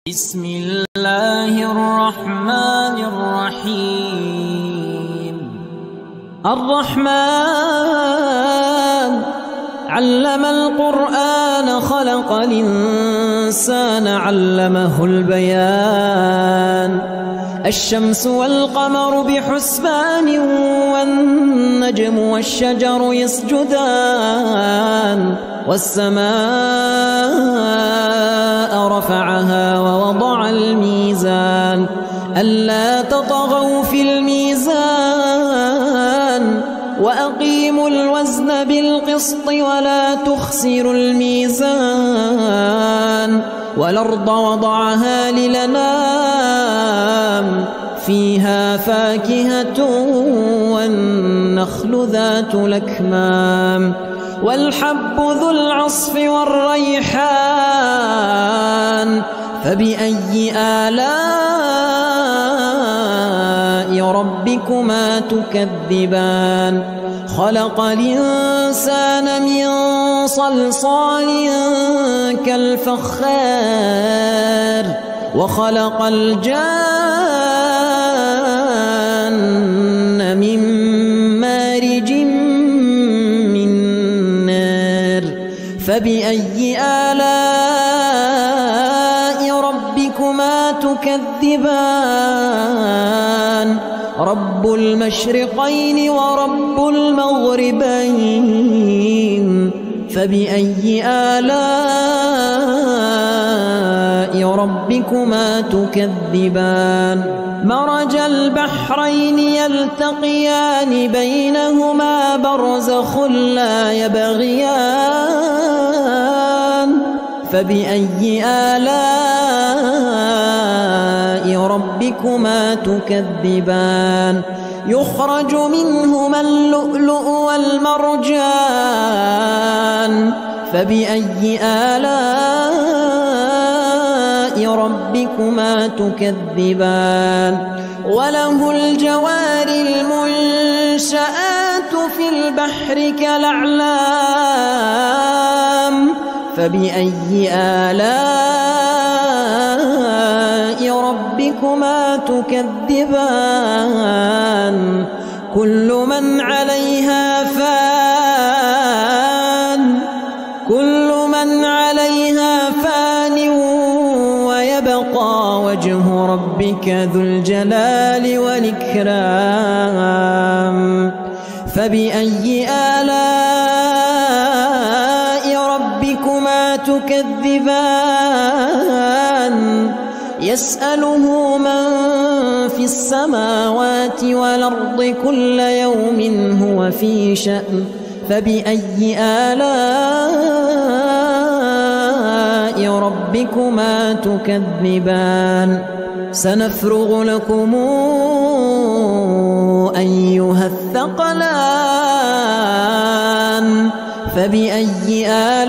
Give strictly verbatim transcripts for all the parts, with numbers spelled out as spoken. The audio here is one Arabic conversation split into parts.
بسم الله الرحمن الرحيم. الرحمن علم القرآن خلق الإنسان علمه البيان. الشمس والقمر بحسبان والنجم والشجر يسجدان والسماء رفعها ووضع الميزان ألا تطغوا في الميزان وأقيموا الوزن بالقسط ولا تخسروا الميزان والأرض وضعها للأنام فيها فاكهة والنخل ذات الأكمام والحب ذو العصف والريحان فبأي آلاء ربكما تكذبان. خلق الإنسان من صلصال كالفخار وخلق الجان من مارج من نار فبأي آلاء ربكما تكذبان. رب المشرقين ورب المغربين فبأي آلاء ربكما تكذبان. مرج البحرين يلتقيان بينهما برزخ لا يبغيان فبأي آلاء ربكما تكذبان. يخرج منهما اللؤلؤ والمرجان فبأي آلاء ربكما تكذبان. وله الجوار المنشآت في البحر كالأعلام فبأي آلاء ربكما تكذبان. كل من عليها فان كل من عليها فان ويبقى وجه ربك ذو الجلال والإكرام فبأي آلاء ربكما تكذبان. يسأله من في السماوات والأرض كل يوم هو في شأن فبأي آلاء ربكما تكذبان. سنفرغ لكم أيها الثقلان فبأي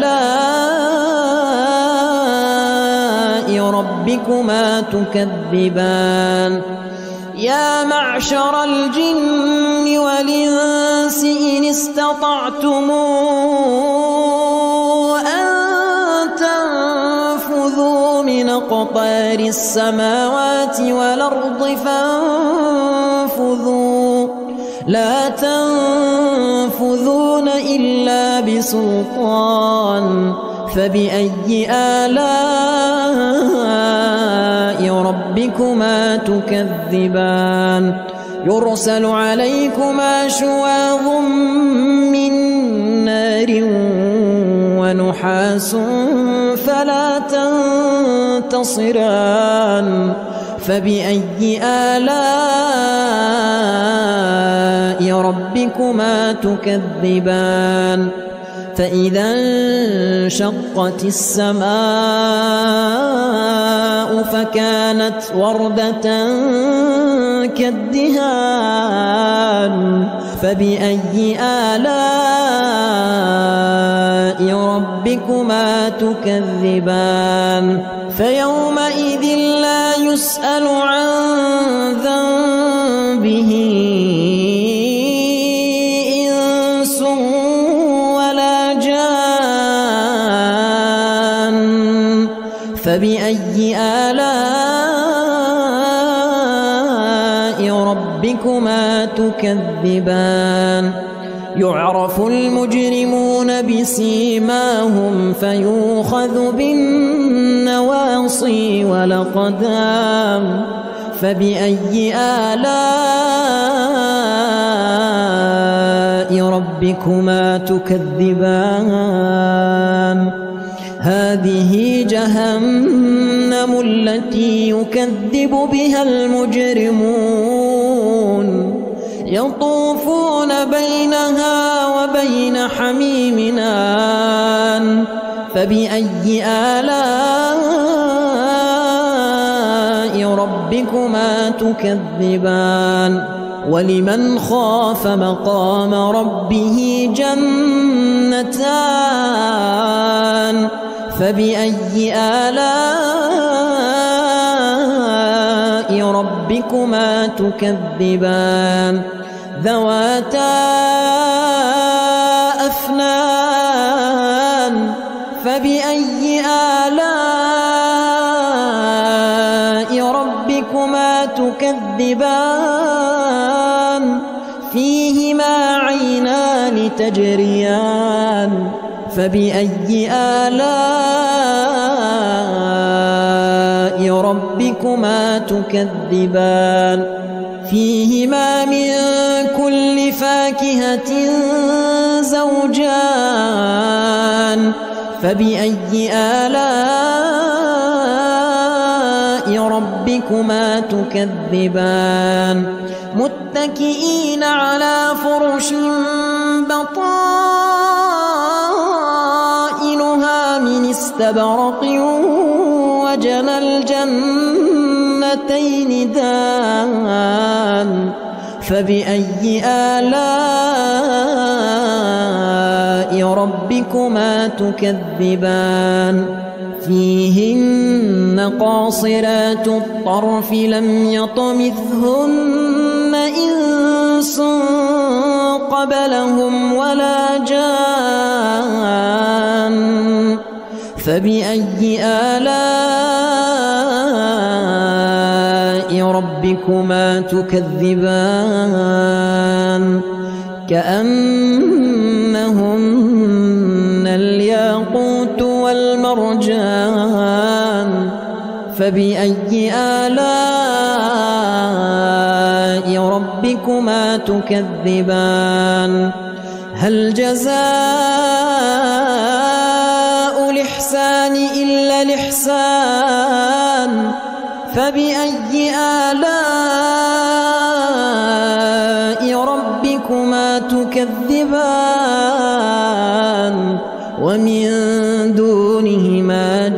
آلاء ربكما تكذبان. يا معشر الجن والإنس إن استطعتم أن تنفذوا من أقطار السماوات والأرض فانفذوا لا تنفذون إلا بسلطان فبأي آلاء ربكما تكذبان. يرسل عليكما شواظ من نار ونحاس فلا تنتصران فبأي آلاء ربكما تكذبان. فإذا انشقت السماء فكانت وردة كالدهان فبأي آلاء ربكما تكذبان. فيومئذ لا يسأل عن ذنبه إنس ولا جان فبأي آلاء ربكما تكذبان يعرف المجرمون بسيماهم فيؤخذ بالنواصي والأقدام فبأي آلاء ربكما تكذبان هذه جهنم التي يكذب بها المجرمون يطوفون بينها وبين حميم آن فبأي آلاء ربكما تكذبان ولمن خاف مقام ربه جنتان فبأي آلاء ربكما تكذبان ذواتا أفنان فبأي آلاء ربكما تكذبان فيهما عينان تجريان فبأي آلاء ربكما تكذبان فيهما من كل فاكهة زوجان فبأي آلاء ربكما تكذبان متكئين على فرش بطائنها من استبرق وجنى الجنتين دان فبأي آلاء ربكما تكذبان فيهن قاصرات الطرف لم يطمثهن إنس قبلهم ولا جان فبأي آلاء ربكما تكذبان كأنهن الياقوت والمرجان فبأي آلاء ربكما تكذبان هل جزاء الإحسان إلا الإحسان فبأي آلاء ربكما تكذبان ومن دونهما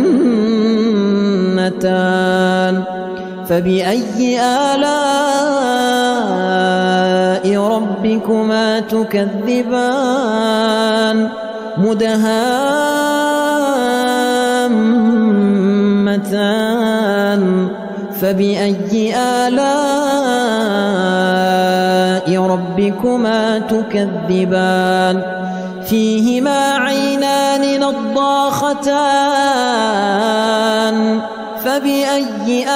جنتان فبأي آلاء ربكما تكذبان مدهامتان فبأي آلاء ربكما تكذبان فيهما عينان نضاختان فبأي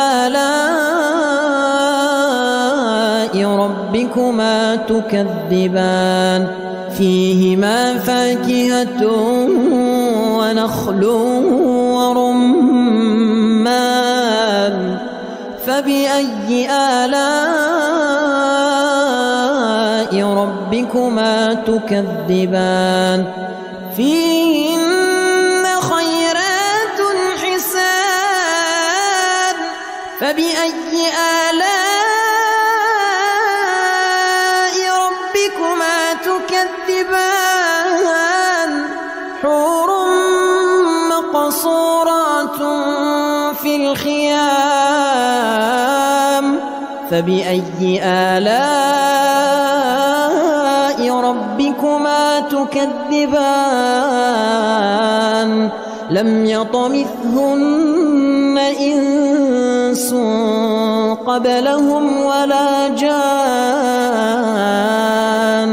آلاء ربكما تكذبان فيهما فاكهة ونخل ورمان فبأي آلاء ربكما تكذبان فيهن خيرات حسان فبأي آلاء ربكما تكذبان حور مقصورات في الخيام فبأي آلاء ربكما تكذبان لم يطمثهن إنس قبلهم ولا جان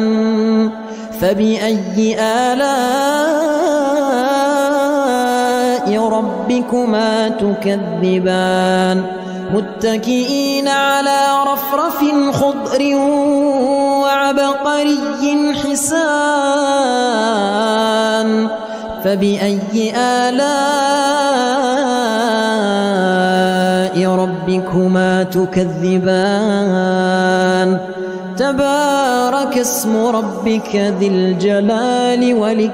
فبأي آلاء ربكما ربكما تكذبان متكئين على رفرف خضر وعبقري حسان فبأي آلاء ربكما تكذبان تبارك اسم ربك ذي الجلال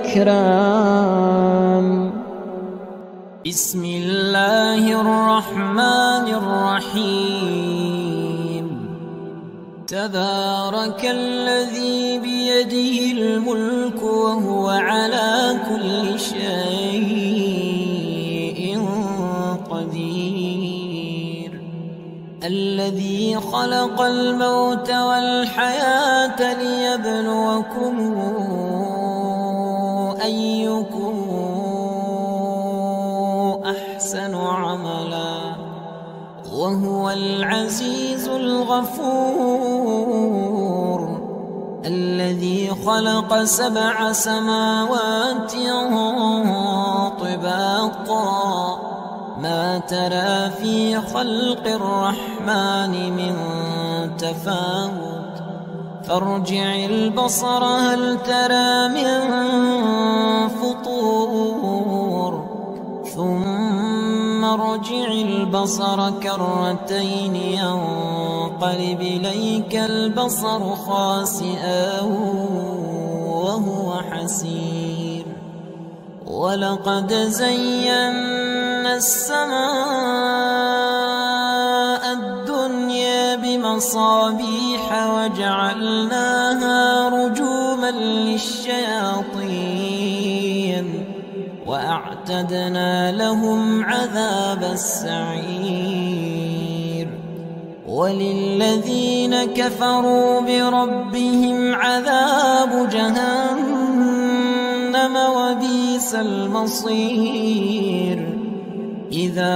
والإكرام. بسم الله الرحمن الرحيم. تبارك الذي بيده الملك وهو على كل شيء قدير. الذي خلق الموت والحياة ليبلوكم أيكم أحسن عملا وهو العزيز الغفور. الذي خلق سبع سماوات طباقا ما ترى في خلق الرحمن من تفاوت فارجع البصر هل ترى من فطور ثم ارجع البصر كرتين ينقلب إليك البصر خاسئا وهو حسير. ولقد زينا السماء الدنيا بمصابيح وجعلناها رجوما للشياطين وأعتدنا لهم عذاب السعير. وللذين كفروا بربهم عذاب جهنم وبئس المصير. إذا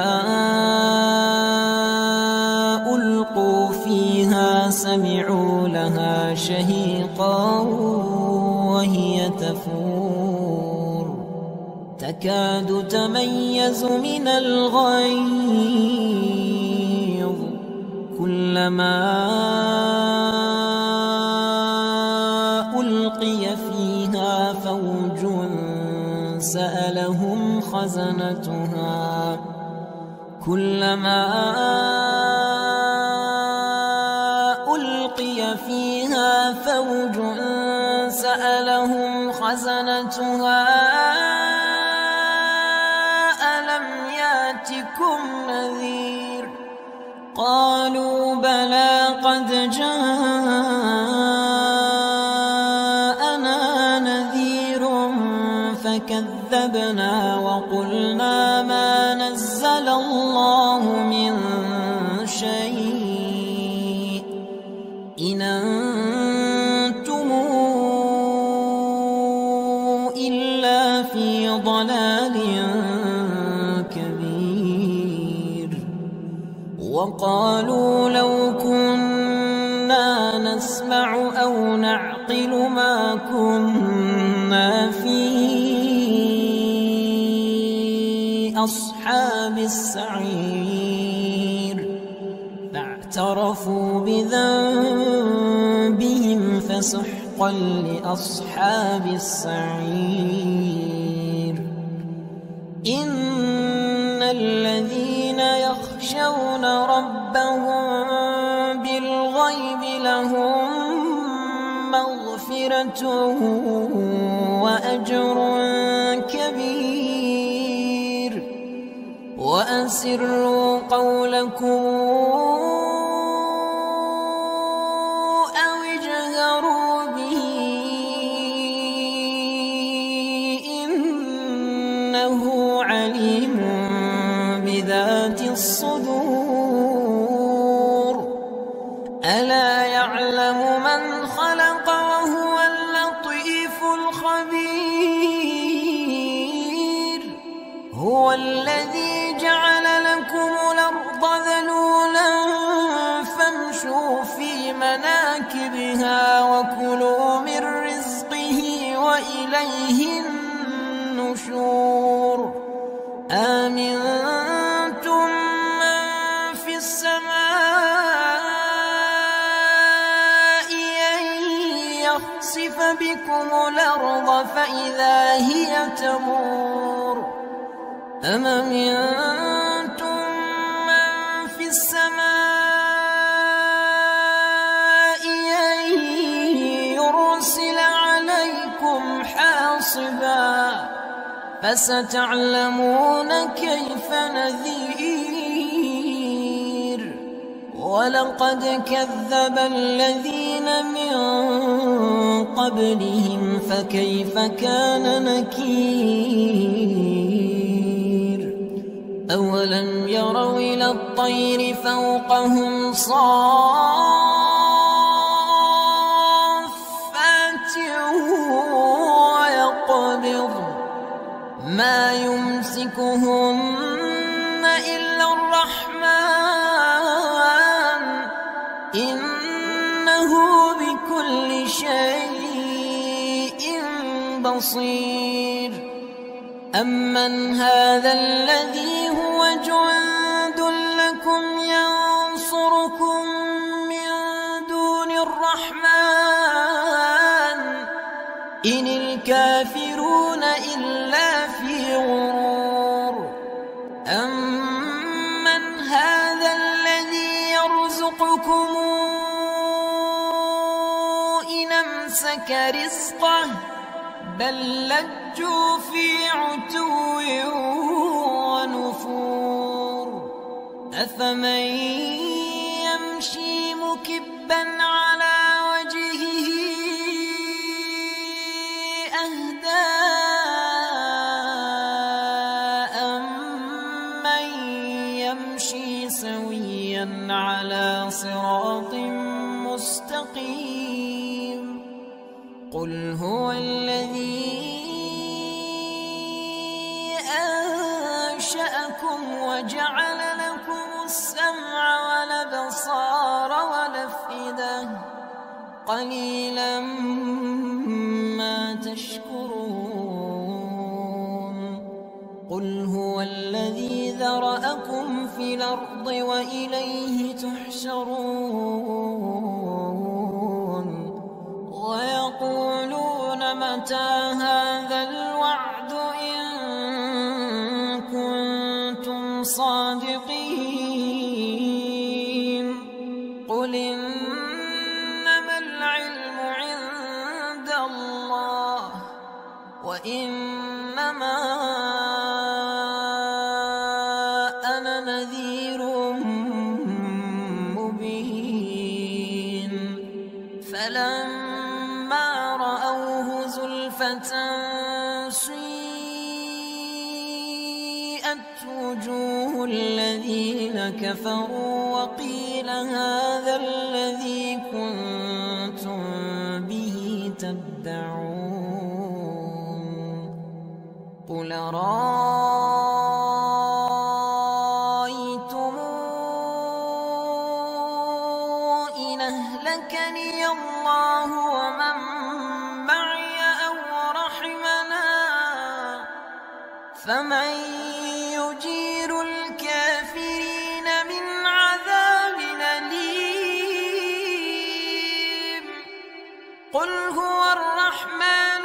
ألقوا فيها سمعوا لها شهيقا وهي تفور تكاد تميز من الغيظ كلما ألقي فيها فوج سألهم خزنتها كلما ألقي فيها فوج سألهم خزنتها ألم ياتكم نذير قالوا بلى قد جاءنا نذير فكذبنا وقلنا ما نزل الله من شيء إن أنتم إلا في ضلال كبير. وقالوا لو كنا نسمع أو نعقل ما كنا في أصحاب السعير فاعترفوا بذنبهم فسحقا لأصحاب السعير. إن الذين يخشون ربهم بالغيب لهم مغفرة وأجر كبير. وأسروا قولكم أو اجهروا به إنه عليم بذات الصدور. ألا يعلم من خلق وهو اللطيف الخبير. هو الذي جعل لكم الأرض ذلولا فامشوا في مناكبها وكلوا من رزقه وإليه النشور. أأمنتم من في السماء أن يخسف بكم الأرض فإذا هي تمور أم أمنتم من في السماء أن يرسل عليكم حاصبا فستعلمون كيف نذير ولقد كذب الذين من قبلهم فكيف كان نكير أولم يروا إلى الطير فوقهم صافات ويقبض ما يمسكهن إلا الرحمن إنه بكل شيء بصير أمن هذا الذي هو جند لكم ينصركم من دون الرحمن إن الكافرون إلا في غرور أمن هذا الذي يرزقكم إن أمسك رزقه بل لجوا في عتو ونفور أفمن يمشي مكبا على وجهه أهدى أمن يمشي سويا على صراط مستقيم قل هو الذي أنشأكم وجعل لكم السمع والأبصار والأفئدة قليلا ما تشكرون قل هو الذي ذرأكم في الأرض وإليه تحشرون ويقولون متى هذا الوعد إن كنتم صادقين قل إنما العلم عند الله وإنما أنا نذير مبين فلما رأوه زلفة سيئت وجوه الذين كفروا وقيل هذا الذي كنتم به تدعون قل رأيتم إن أهلكني الله ومن معي أو رحمنا فمن يجير الكافرين من عذاب أليم قل هو الرحمن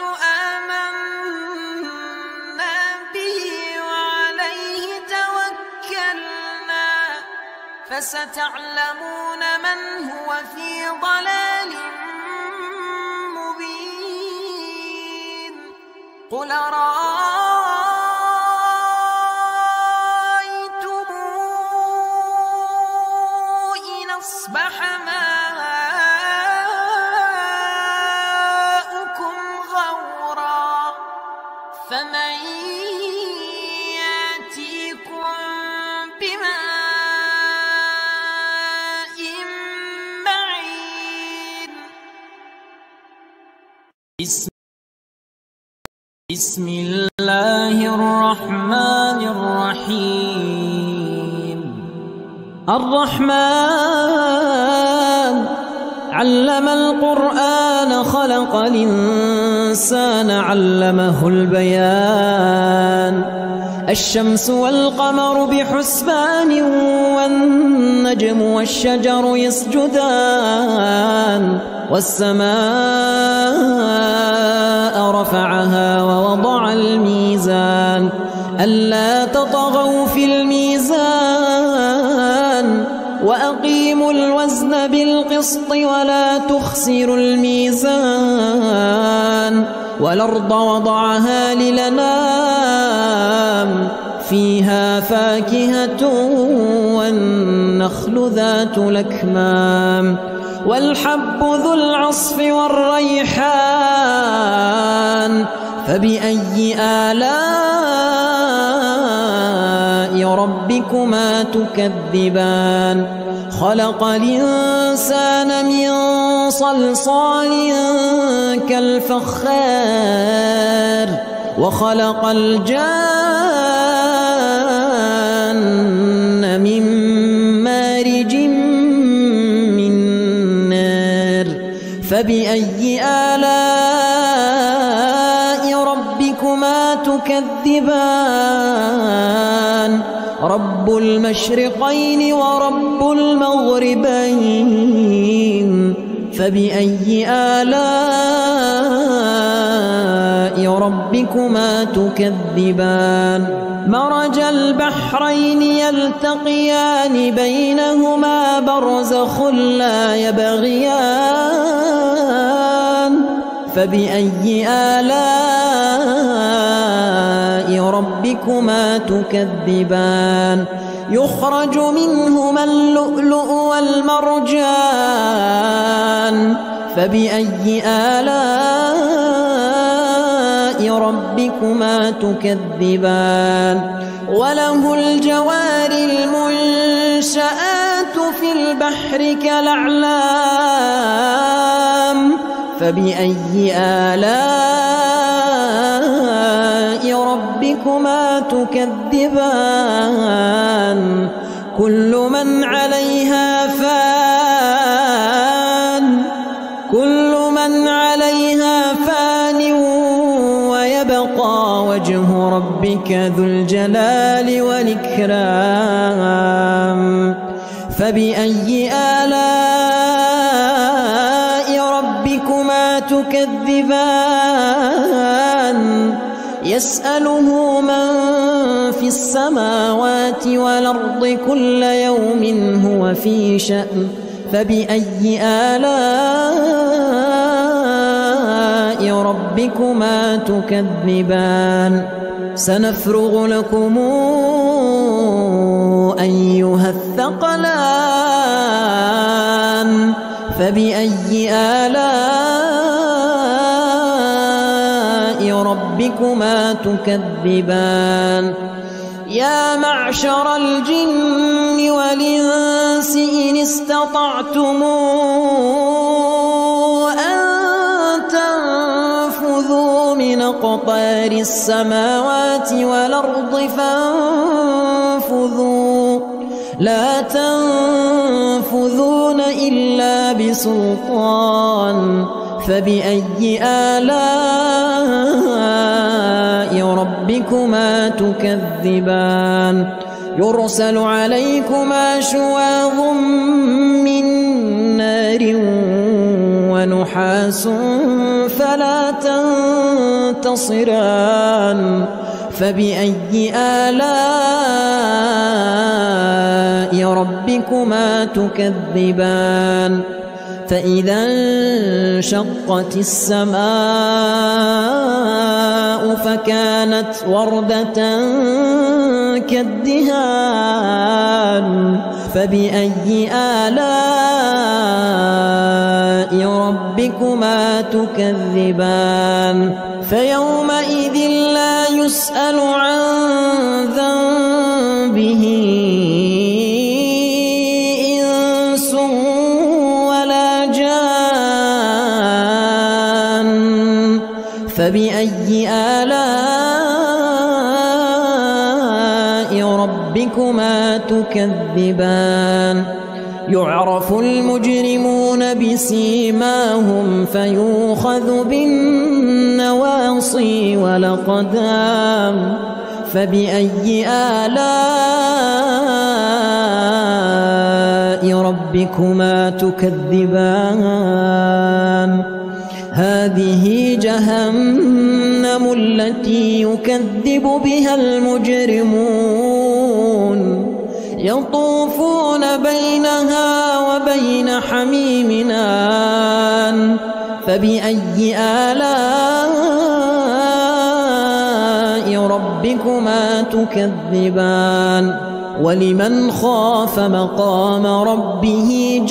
آمنا به وعليه توكلنا فستعلمون من هو في ضلال مبين قل أرأيتم إن أصبح ماؤكم غورا فمن يأتيكم بماء معين بسم الله الرحمن الرحيم الرحمن علم القرآن خلق الإنسان علمه البيان الشمس والقمر بحسبان والنجم والشجر يسجدان والسماء رفعها ووضع الميزان ألا تطغوا في الميزان وأقيموا الوزن بالقسط ولا تخسروا الميزان والأرض وضعها للأنام فيها فاكهة والنخل ذات الأكمام والحب ذو العصف والريحان فبأي آلاء ربكما تكذبان خلق الإنسان من صلصال كالفخار وخلق الجان من مارج من نار فبأي آلاء ربكما تكذبان رب المشرقين ورب المغربين فبأي آلاء ربكما تكذبان مرج البحرين يلتقيان بينهما برزخ لا يبغيان فبأي آلاء ربكما تكذبان يخرج منهما اللؤلؤ والمرجان فبأي آلاء ربكما تكذبان وله الجوار المنشآت في البحر كالأعلام فبأي آلاء ربكما تكذبان كل من عليها فان كل من عليها فان ويبقى وجه ربك ذو الجلال والإكرام فبأي آلاء ربكما تكذبان يسأله من في السماوات والأرض كل يوم هو في شأن فبأي آلاء ربكما تكذبان سنفرغ لكم أيها الثقلان فبأي آلاء ربكما تكذبان يا معشر الجن والإنس إن استطعتم أن تنفذوا من أقطار السماوات والأرض فانفذوا لا تنفذون إلا بسلطان فبأي آلاء ربكما تكذبان يرسل عليكما شواظ من نار ونحاس فلا تنتصران فبأي آلاء ربكما تكذبان فإذا انشقت السماء فكانت وردة كالدهان فبأي آلاء ربكما تكذبان فيومئذ لا يسأل عن ذنبه إنس ولا جان فبأي آلاء ربكما تكذبان يعرف المجرمون بسيماهم فيؤخذ بالنواصي والأقدام فبأي آلاء ربكما تكذبان هذه جهنم التي يكذب بها المجرمون يطوفون بينها وبين حميم آن فبأي آلاء ربكما تكذبان ولمن خاف مقام ربه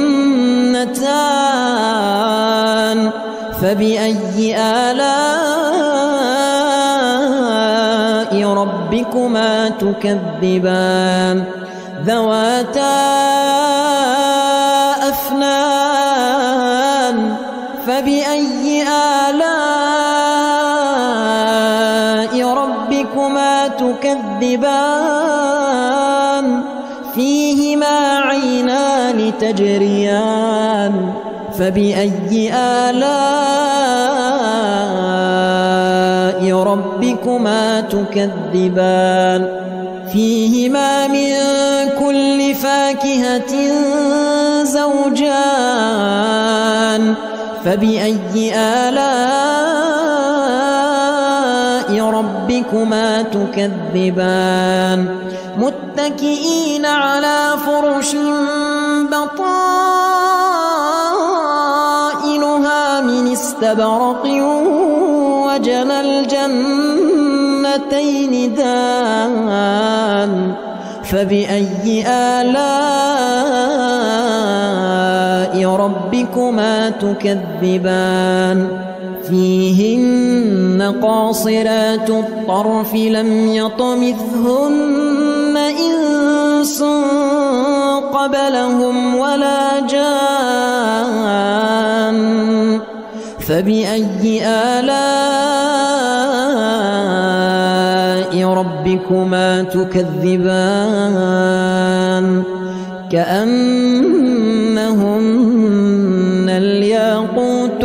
جنتان فبأي آلاء ربكما تكذبان ذواتا أفنان فبأي آلاء ربكما تكذبان فيهما عينان تجريان فبأي آلاء ربكما تكذبان فيهما من كل فاكهة زوجان فبأي آلاء ربكما تكذبان متكئين على فرش بطائنها من استبرق وجنى الجنتين دان فبأي آلاء ربكما تكذبان فيهن قاصرات الطرف لم يطمثهن إنس قبلهم ولا جان فبأي آلاء ربكما تكذبان كأنهن الياقوت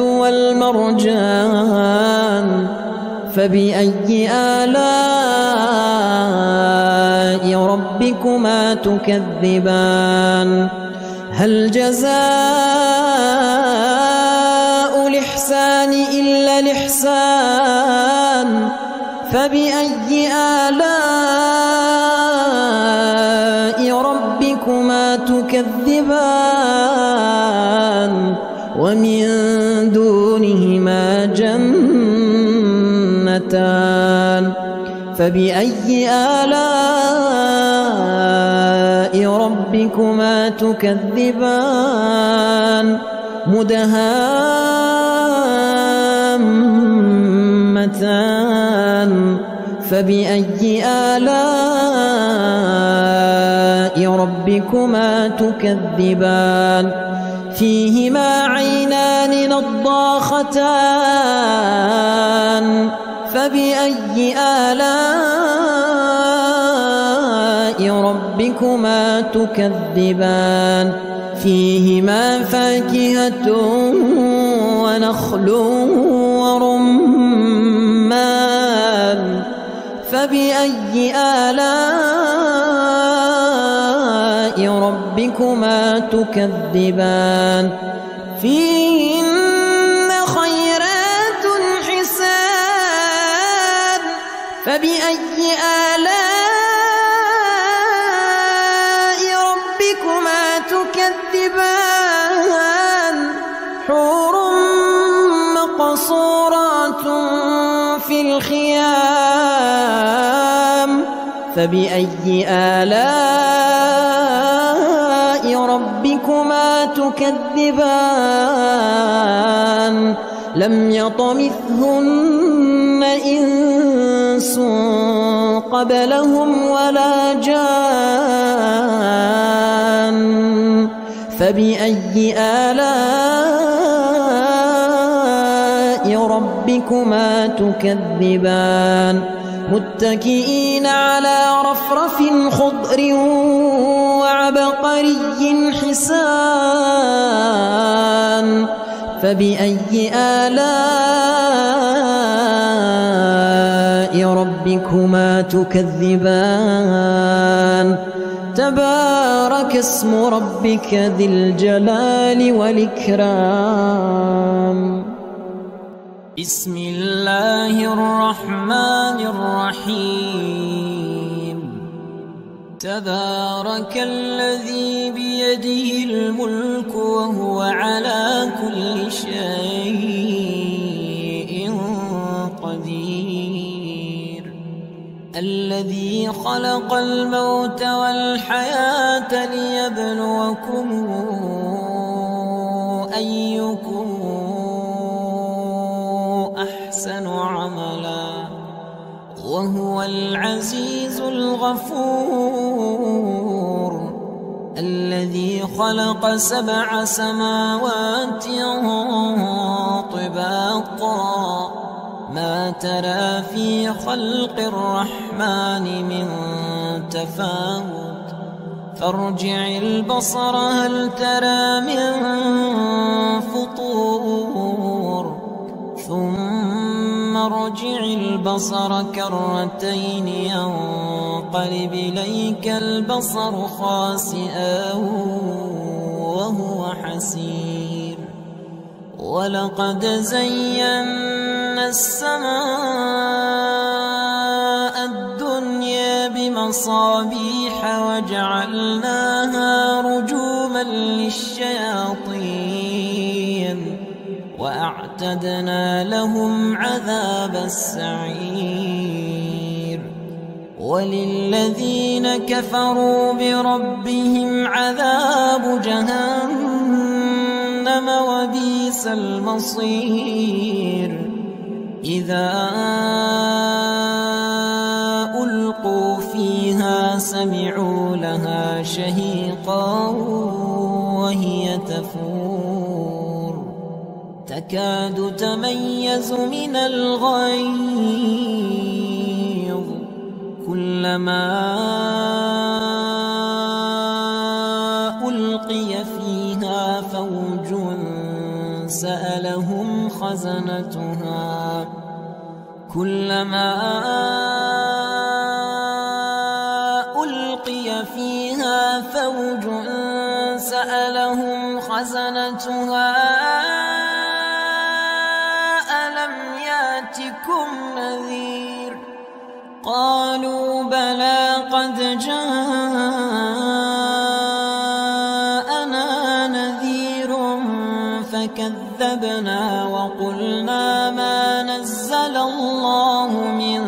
والمرجان فبأي آلاء ربكما تكذبان هل جزاء الإحسان إلا الإحسان فبأي آلاء ربكما تكذبان ومن دونهما جنتان فبأي آلاء ربكما تكذبان مدهامتان فبأي آلاء ربكما تكذبان فيهما عينان نضاختان فبأي آلاء ربكما تكذبان فيهما فاكهة ونخل ورمان فبأي آلاء ربكما تكذبان فيهن خيرات حسان فبأي آلاء ربكما تكذبان حور مقصورات في الخيام فبأي آلاء ربكما تكذبان لم يطمثهن إنس قبلهم ولا جان فبأي آلاء ربكما تكذبان متكئين على رفرف خضر وعبقري حسان فبأي آلاء ربكما ربكما تكذبان تبارك اسم ربك ذي الجلال والإكرام. بسم الله الرحمن الرحيم. تبارك الذي بيده الملك وهو على كل شيء قدير. الذي خلق الموت والحياة ليبلوكم أيكم أحسن عملا وهو العزيز الغفور. الذي خلق سبع سماوات طباقا ما ترى في خلق الرحمن من تفاوت فارجع البصر هل ترى من فطور ثم ارجع البصر كرتين ينقلب إليك البصر خاسئا وهو حسير. ولقد زينا السماء الدنيا بمصابيح وجعلناها رجوما للشياطين وأعتدنا لهم عذاب السعير. وللذين كفروا بربهم عذاب جهنم وبئس المصير. إذا ألقوا فيها سمعوا لها شهيقا وهي تفور تكاد تميز من الغيظ كلما ألقي فيها فوج سألهم خزنتها كلما ألقي فيها فوج سألهم خزنتها ألم ياتكم نذير قالوا بلى قد جاءنا نذير فكذبنا وقلنا ما نزل الله من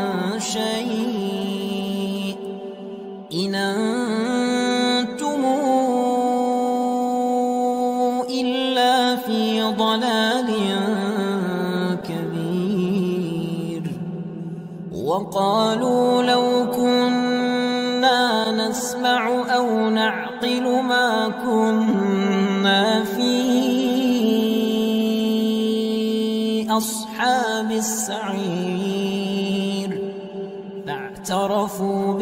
شيء إن أنتم إلا في ضلال كبير. وقالوا لو كنا نسمع أو نعقل ما كنا في أصحاب السعير فاعترفوا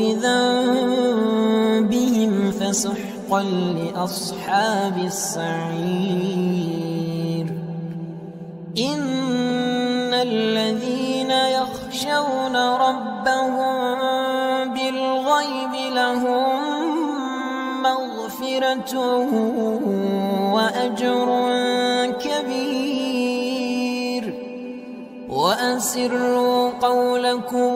بذنبهم فسحقا لأصحاب السعير. إن الذين يخشون ربهم بالغيب لهم مغفرة وأجر كبير. وأسروا قولكم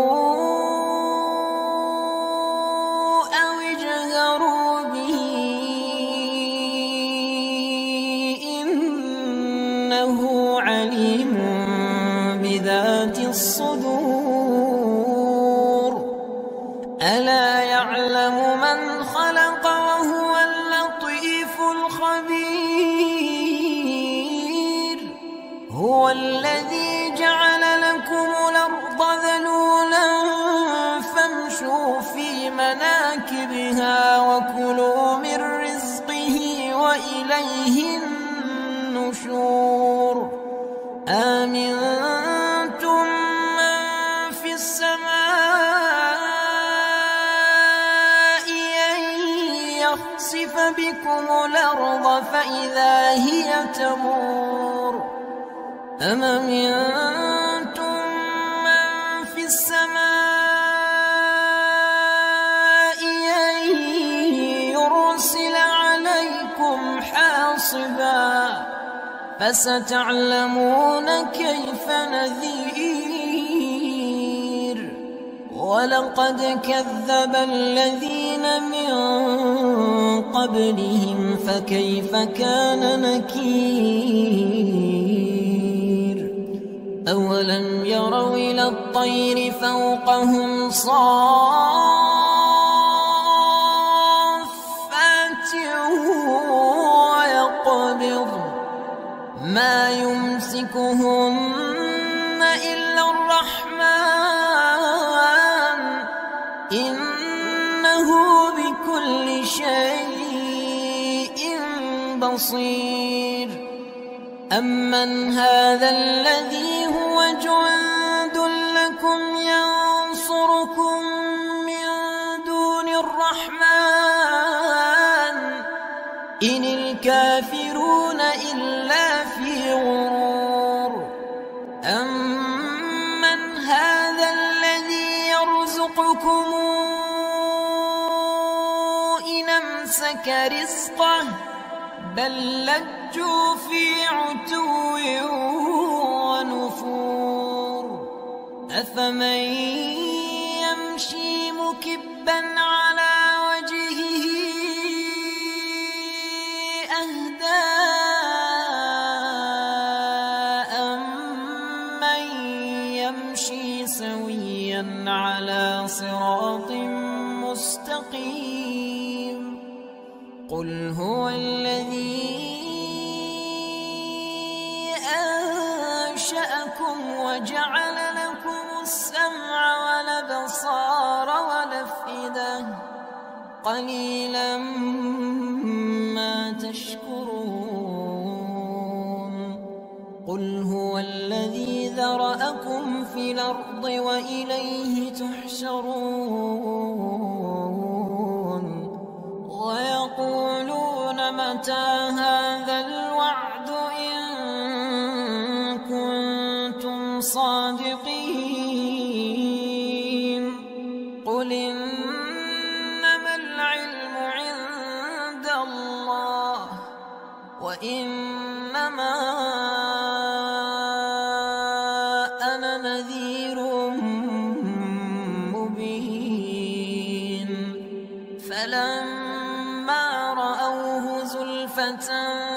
أو اجهروا به إنه عليم بذات الصدور. ألا يعلم من خلق وهو اللطيف الخبير. هو الذي جعل لكم الأرض ذلولا فامشوا في مناكبها وكلوا من رزقه وإليه النشور. آمنتم من في السماء أن يخسف بكم الأرض فإذا هي تمور أم أمنتم من في السماء فستعلمون كيف نذير. ولقد كذب الذين من قبلهم فكيف كان نكير. أولم يروا إلى الطير فوقهم صافات ويقبض ما يمسكهن إلا الرحمن إنه بكل شيء بصير. أمن هذا الذي هو جند لكم ينصركم من دون الرحمن إن الكافرون إلا في غرور. أمن هذا الذي يرزقكم إن أمسك رزقه بل لجوا في عتو ونفور. أفمن يمشي مكبا على وجهه أهدى أمن يمشي سويا على صراط مستقيم. قل هو الذي أنشأكم وجعل لكم السمع والأبصار والأفئدة قليلا ما تشكرون. قل هو الذي ذرأكم في الأرض وإليه تحشرون. ويقولون متى هذا الوعد إن كنتم صادقين. قل إنما العلم عند الله وإنما أنا نذير مبين. فلما رأوه زلفة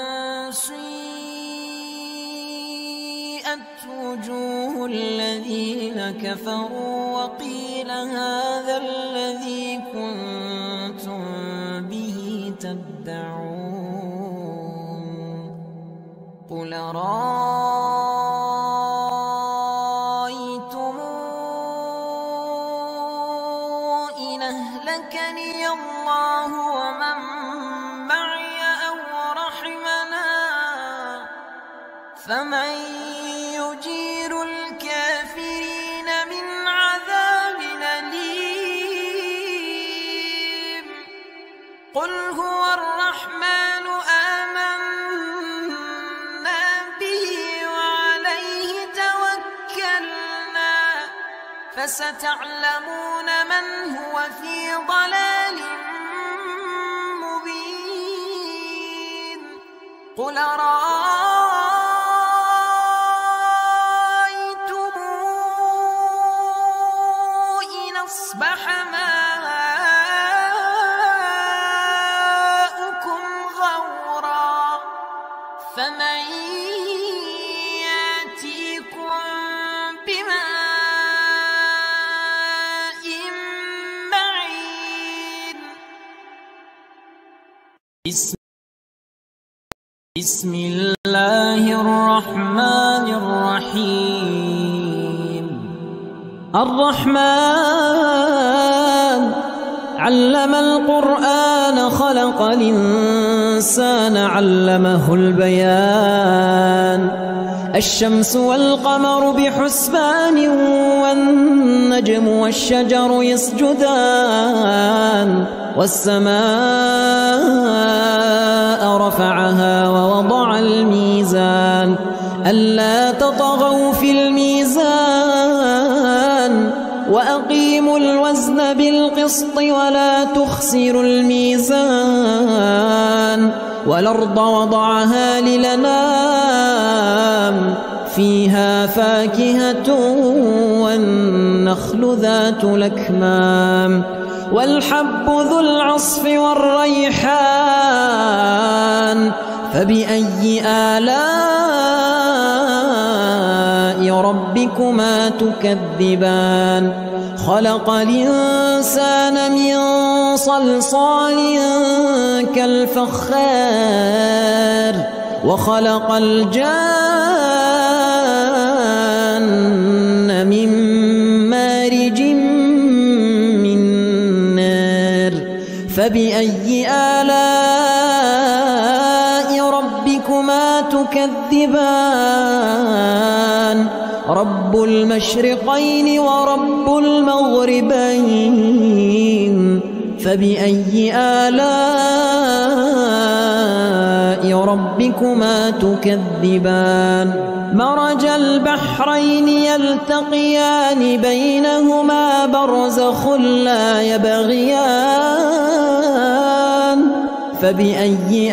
سيئت وجوه الذين كفروا وقيل هذا الذي كنتم به تدعون. قل رأيتم إن أهلكني الله ومن معي أو رحمنا فمن يجير الكافرين من عذاب أليم. قل هو الرحمن آمنا به وعليه توكلنا فستعلمون من هو في ضلال مبين. قل رأيتم إن أصبح ماؤكم غورا فمن يأتيكم بماء معين. بسم الله الرحمن الرحيم. الرحمن علم القرآن خلق الإنسان علمه البيان. الشمس والقمر بحسبان والنجم والشجر يسجدان والسماء رفعها ووضع الميزان ألا تطغوا في الميزان وأقيموا الوزن وزن بالقسط ولا تخسروا الميزان والأرض وضعها للأنام فيها فاكهة والنخل ذات الأكمام والحب ذو العصف والريحان فبأي آلاء ربكما تكذبان خلق الإنسان من صلصال كالفخار وخلق الجان من مارج من نار فبأي آلاء ربكما تكذبان رب المشرقين ورب المغربين فبأي آلاء ربكما تكذبان مرج البحرين يلتقيان بينهما برزخ لا يبغيان فبأي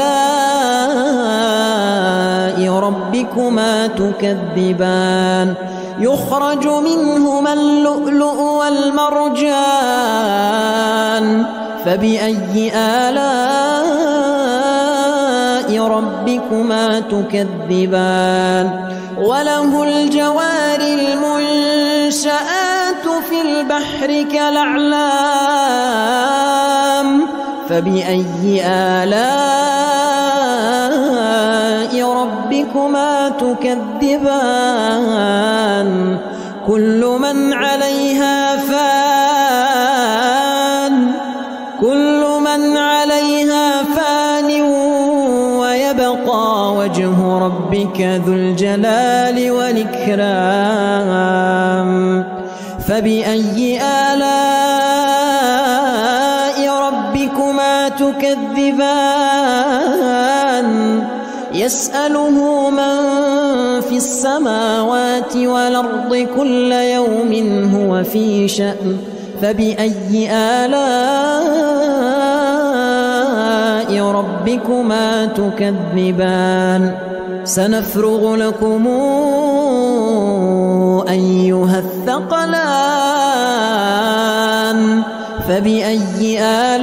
آلاء ربكما تكذبان يخرج منهما اللؤلؤ والمرجان فبأي آلاء ربكما تكذبان وله الجوار المنشآت في البحر كالأعلام فبأي آلاء ربكما تكذبان كل من عليها فان كل من عليها فان ويبقى وجه ربك ذو الجلال والإكرام فبأي آلاء ربكما تكذبان يسأله من في السماوات والأرض كل يوم هو في شأن فبأي آلاء ربكما تكذبان سنفرغ لكم أيها الثقلان فبأي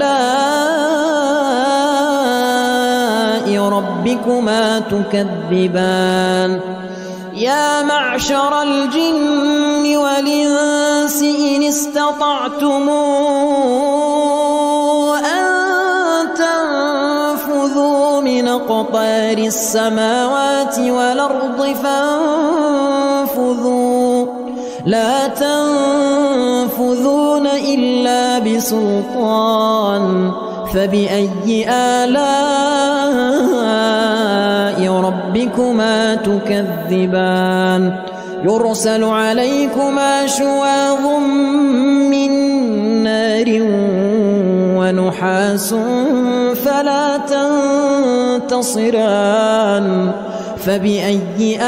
آلاء ربكما تكذبان يا معشر الجن والإنس إن استطعتم أن تنفذوا من أقطار السماوات والأرض فانفذوا لا تنفذون إلا بسلطان فبأي آلاء ربكما تكذبان يرسل عليكما شواظ من نار ونحاس فلا تنتصران فبأي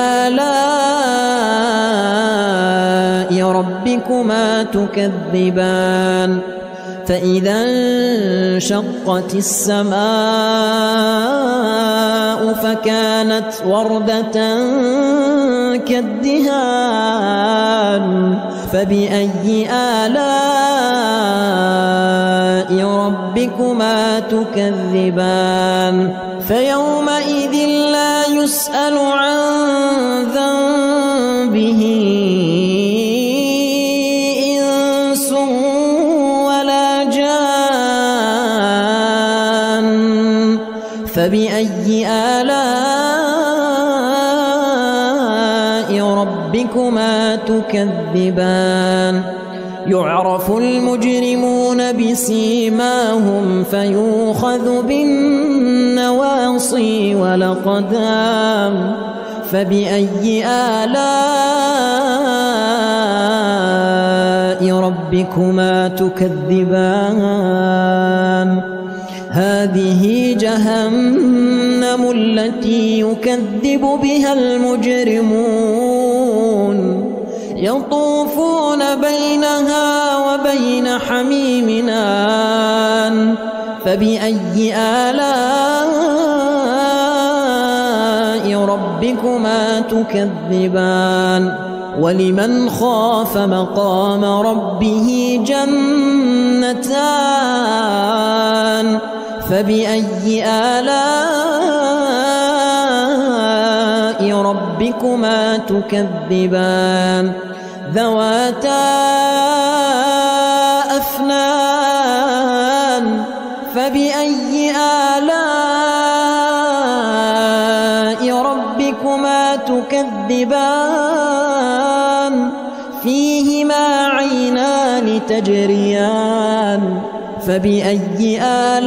آلاء ربكما تكذبان فإذا انشقت السماء فكانت وردة كالدهان فبأي آلاء ربكما تكذبان فيومئذ لا يسأل عن ذنبه إنس ولا جان فبأي آلاء ربكما تكذبان يعرف المجرمون بسيماهم فيؤخذ بالنواصي والأقدام فبأي آلاء ربكما تكذبان هذه جهنم التي يكذب بها المجرمون يطوفون بينها وبين حميمنا فبأي آلاء ربكما تكذبان ولمن خاف مقام ربه جنتان فبأي آلاء ربكما تكذبان ذواتا أفنان فبأي آلاء ربكما تكذبان فيهما عينان تجريان فبأي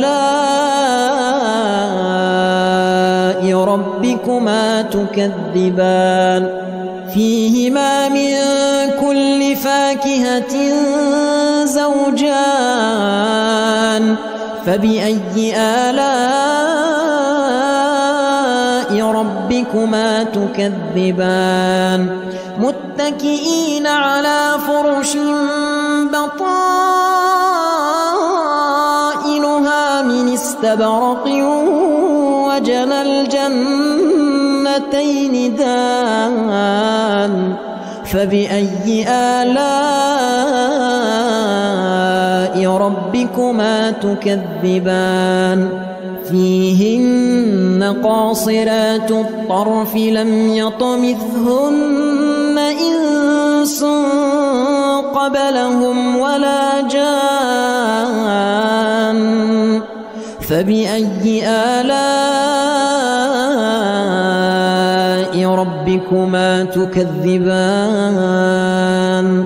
آلاء ربكما تكذبان فيهما من كل فاكهة زوجان فبأي آلاء ربكما تكذبان متكئين على فرش بطائنها من استبرق وجنى الجنتين دان فبأي آلاء ربكما تكذبان فيهن قاصرات الطرف لم يطمثهن إنس قبلهم ولا جان فبأي آلاء ربكما تكذبان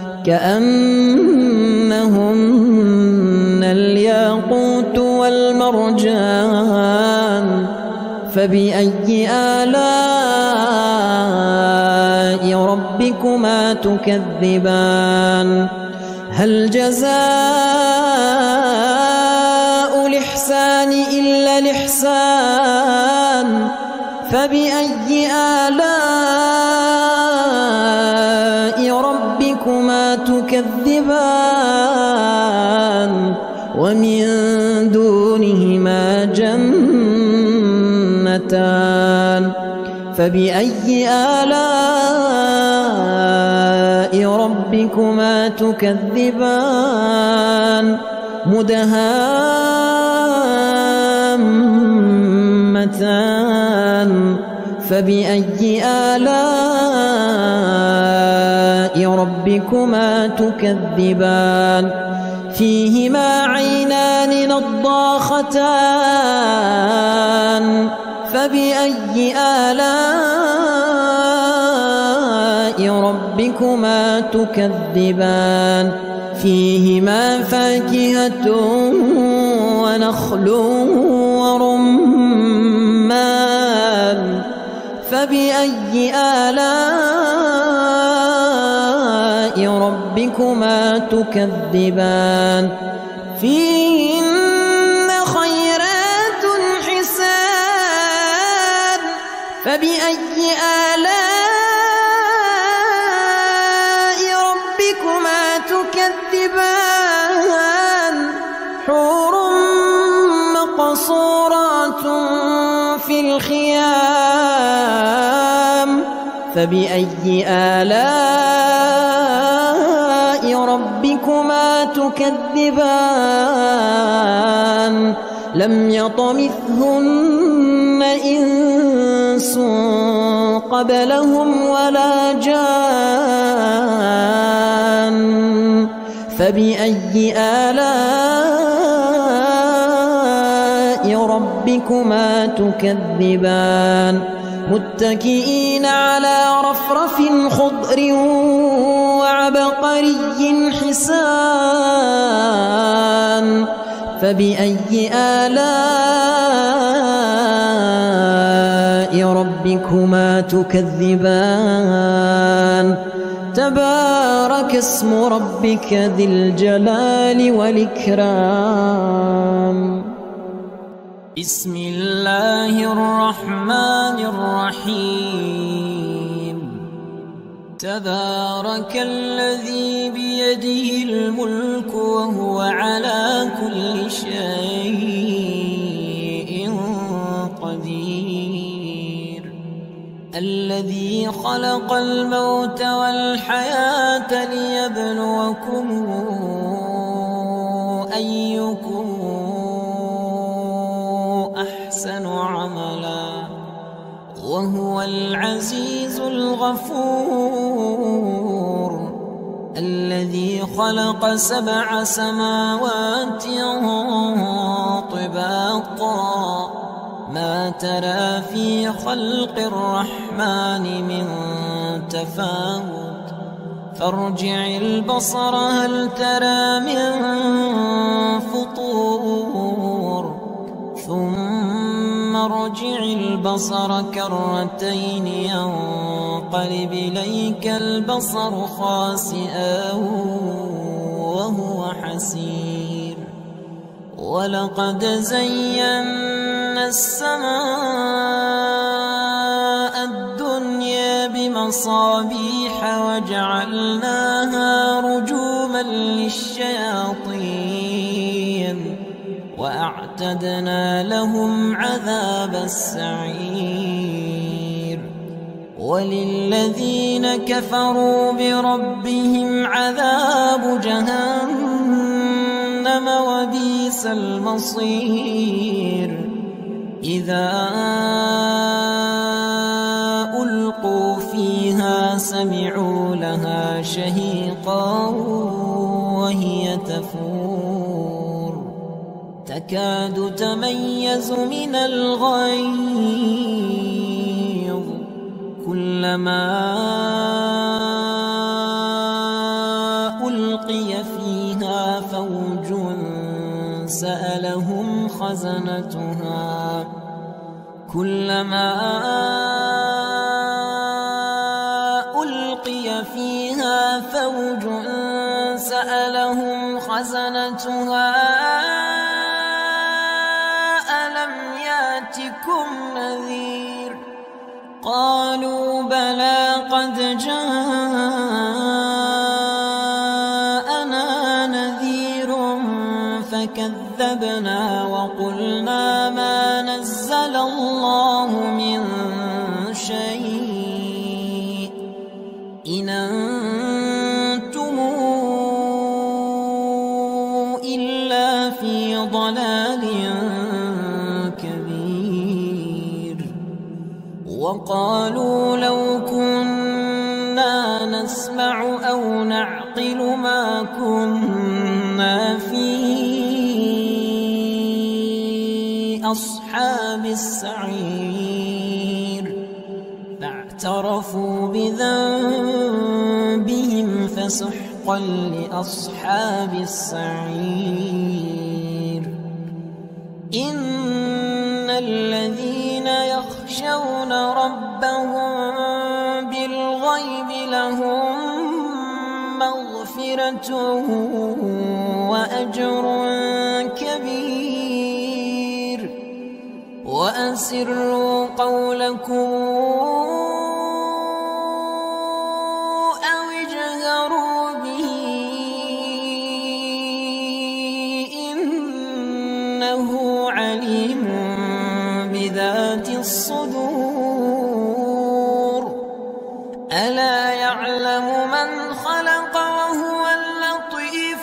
كأنهن الياقوت والمرجان فبأي آلاء ربكما تكذبان هل جزاء الإحسان إلا الإحسان فبأي آلاء ربكما تكذبان ومن دونهما جنتان فبأي آلاء ربكما تكذبان مدهامتان فبأي آلاء ربكما تكذبان فيهما عينان نضاختان فبأي آلاء ربكما تكذبان فيهما فاكهة ونخل ورمان فبأي آلاء ربكما تكذبان فيهن خيرات حسان فبأي آلاء ربكما تكذبان حور مقصورات في الخيام فبأي آلاء ربكما تكذبان لم يطمثهن إنس قبلهم ولا جان فبأي آلاء ربكما تكذبان متكئين على رفرف خضر وعبقري حسان فبأي آلاء ربكما تكذبان تبارك اسم ربك ذي الجلال والإكرام بسم الله الرحمن الرحيم تبارك الذي بيده الملك وهو على كل شيء قدير الذي خلق الموت والحياة ليبلوكم أيكم أحسن عملا وهو العزيز الغفور الذي خلق سبع سماوات طباقا ما ترى في خلق الرحمن من تفاوت فارجع البصر هل ترى من فطور ثم ارجع البصر كرتين ينقلب إليك البصر خاسئا وهو حسير ولقد زينا السماء الدنيا بمصابيح وجعلناها رجوما للشياطين وأعتدنا لهم عذاب السعير وللذين كفروا بربهم عذاب جهنم وبئس المصير إذا ألقوا فيها سمعوا لها شهيقا وهي تفور تكاد تميز من الغيظ كلما ألقي فيها فوج سألهم خزنتها كلما ألقي فيها فوج سألهم خزنتها ألم ياتكم نذير قالوا بلى قد جاءنا نذير فكذبنا وقلنا ما نزل الله من شيء إن أنتم إلا في ضلال كبير وقالوا لو كنا نسمع أو نعقل ما كنا في أصحاب السعير فاعترفوا بذنبهم فسحقا لأصحاب السعير إن الذين يخشون ربهم بالغيب لهم مغفرة وأجر كبير وأسروا قولكم أو اجهروا به إنه عليم بذات الصدور ألا يعلم من خلق وهو اللطيف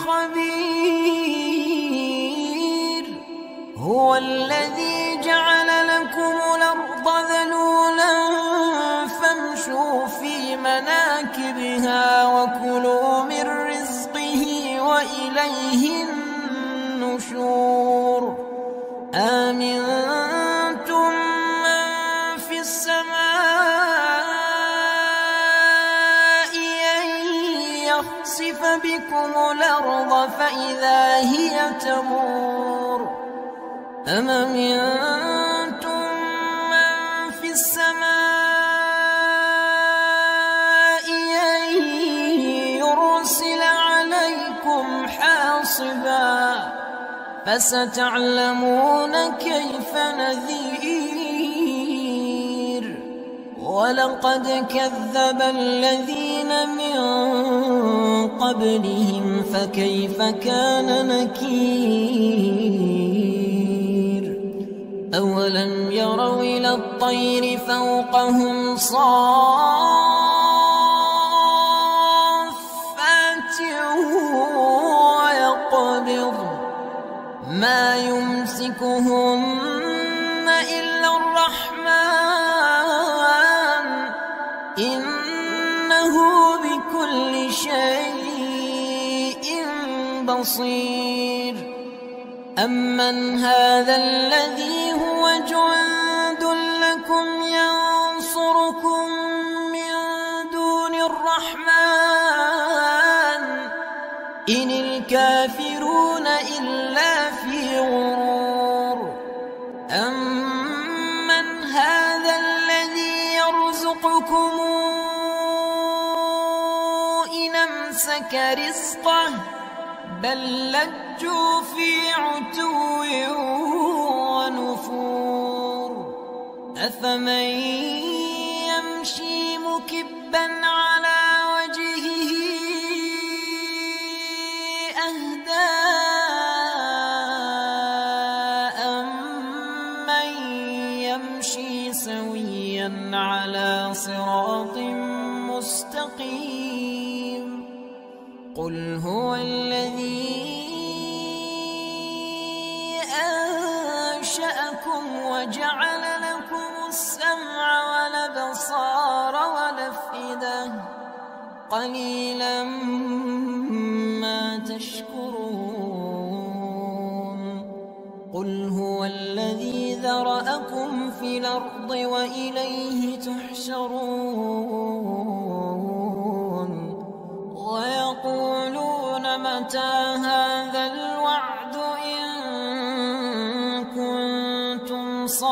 الخبير هو الذي جعل لكم الأرض ذلولا فامشوا في مناكبها وكلوا من رزقه وإليه النشور آمنتم من في السماء أن يخسف بكم الأرض فإذا هي تمور أم أمنتم من في السماء أن يرسل عليكم حاصبا فستعلمون كيف نذير ولقد كذب الذين من قبلهم فكيف كان نكير أولم يروا إلى الطير فوقهم صافات ويقبض ما يمسكهن إلا الرحمن إنه بكل شيء بصير أمن هذا الذي هو جند لكم ينصركم من دون الرحمن إن الكافرون إلا في غرور أمن هذا الذي يرزقكم إن أمسك رزقه بل لجوا في عتو ونفور أفمن يمشي مكبا على وجهه أهدى أمن يمشي سويا على صراط مستقيم قل هو الذي أنشأكم وجعل لكم السمع والأبصار والأفئدة قليلا ما تشكرون قل هو الذي ذرأكم في الأرض وإليه تحشرون ويقولون متى هذا الوعد إن كنتم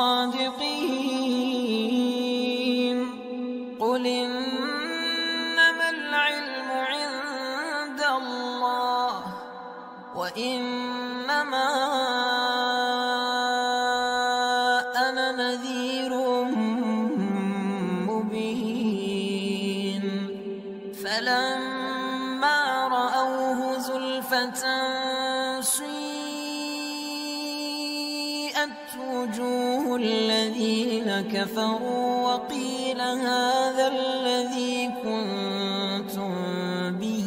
صادقين قل إنما العلم عند الله وإنما أنا نذير مبين فلما رأوه زلفة سيئت وجوه الذين كفروا وقيل هذا الذي كنتم به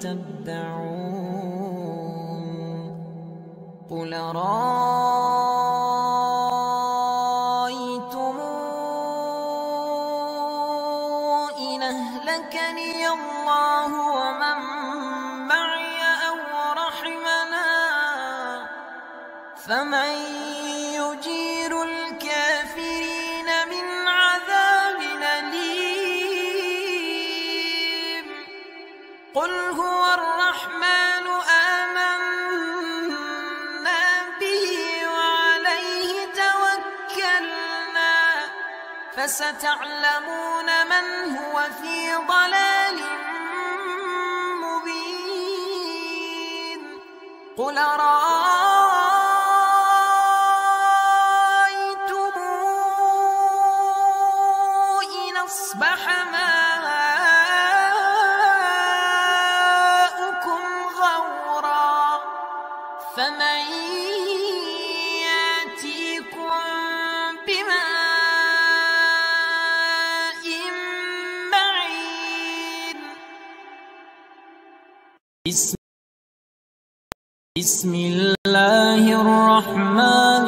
تدعون قل رأيتم إن أهلكني الله ومن معي أو رحمنا فمن يجير الكافرين من عذاب أليم قل هو الرحمن آمنا به وعليه توكلنا فستعلمون من هو في ضلال مبين قل رأيتم إن أصبح ماؤكم غورا فمن يأتيكم بماء معين بسم بسم الله الرحمن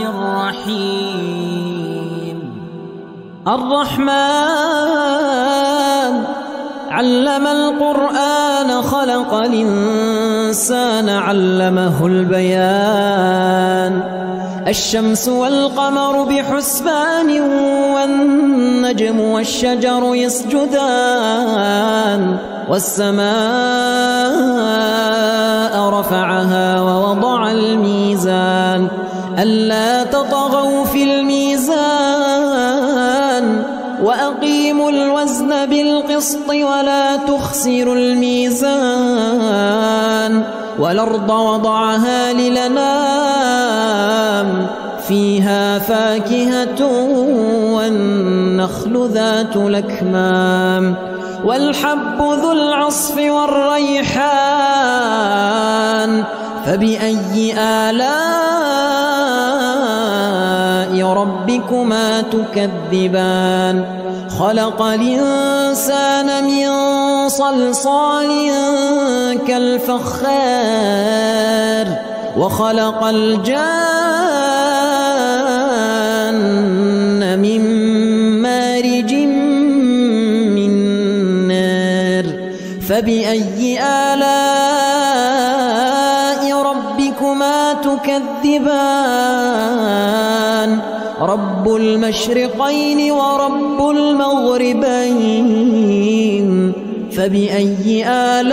الرحيم الرحمن علم القرآن خلق الإنسان علمه البيان الشمس والقمر بحسبان والنجم والشجر يسجدان والسماء رفعها ووضع الميزان ألا تطغوا في الميزان وأقيموا الوزن بالقسط ولا تخسروا الميزان والأرض وضعها للأنام فيها فاكهة والنخل ذات الأكمام والحب ذو العصف والريحان فبأي آلاء ربكما تكذبان خلق الإنسان من صلصال كالفخار وخلق الجان من مارج من نار فبأي آلاء ربكما تكذبان رب المشرقين ورب المغربين فبأي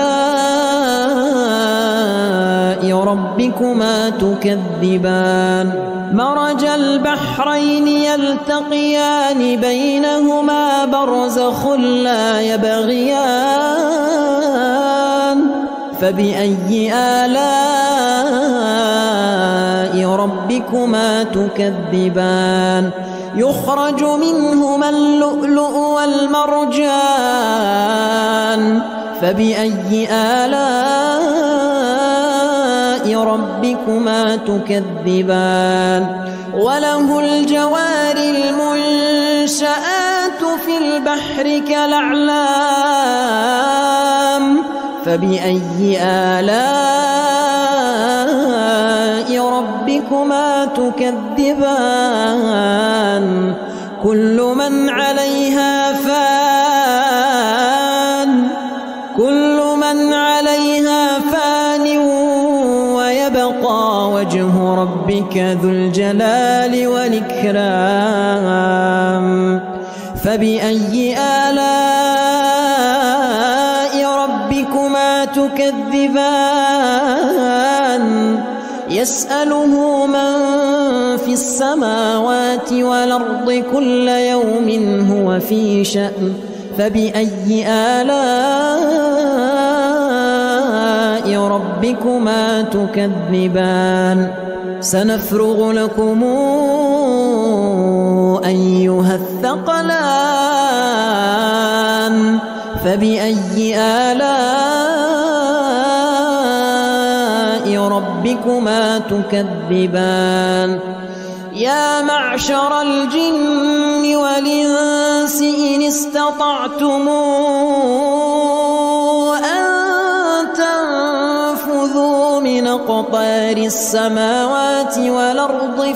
آلاء ربكما تكذبان مرج البحرين يلتقيان بينهما برزخ لا يبغيان فبأي آلاء ربكما تكذبان يخرج منهما اللؤلؤ والمرجان فبأي آلاء ربكما تكذبان وله الجوار المنشآت في البحر كالأعلام فبأي آلاء ربكما تكذبان كل من عليها فان كل من عليها فان ويبقى وجه ربك ذو الجلال والإكرام فبأي آلاء ربكما تكذبان يسأله من في السماوات والأرض كل يوم هو في شأن فبأي آلاء ربكما تكذبان سنفرغ لكم أيها الثقلان فبأي آلاء ربكما تكذبان يا معشر الجن والإنس إن استطعتم أن تنفذوا من أقطار السماوات والأرض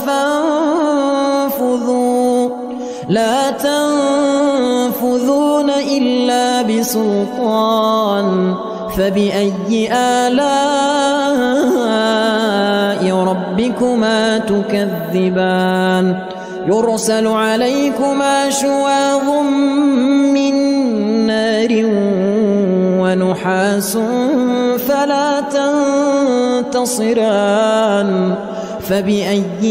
فانفذوا لا تنفذون إلا بسلطان فبأي آلاء ربكما تكذبان يرسل عليكما شواظ من نار ونحاس فلا تنتصران فبأي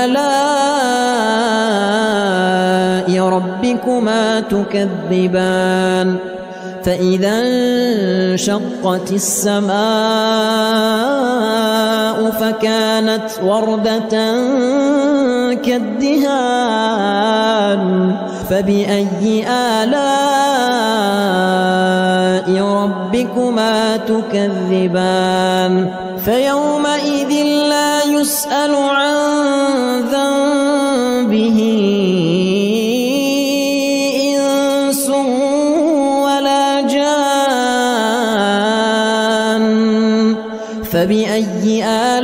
آلاء ربكما تكذبان فإذا انشقت السماء فكانت وردة كالدهان فبأي آلاء ربكما تكذبان فيومئذ لا يسأل عن ذنبه إنس ولا جان فبأي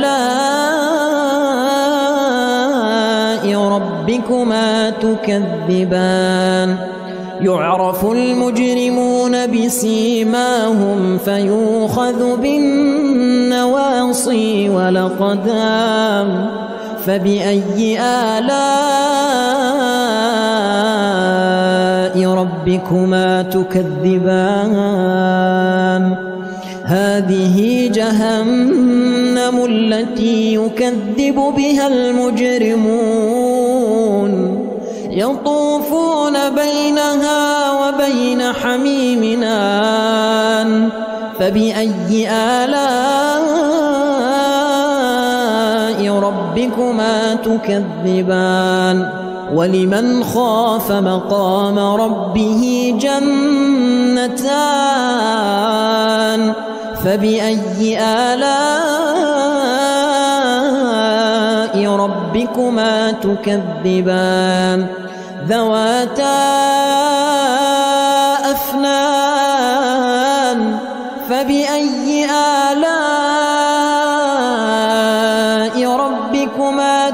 آلاء ربكما تكذبان يعرف المجرمون بسيماهم فيؤخذ بالنواصي والأقدام فبأي آلاء ربكما تكذبان هذه جهنم التي يكذب بها المجرمون يطوفون بينها وبين حميم آن فبأي آلاء ربكما ربكما تكذبان ولمن خاف مقام ربه جنتان فبأي آلاء ربكما تكذبان ذواتا أفنان فبأي آلاء ربكما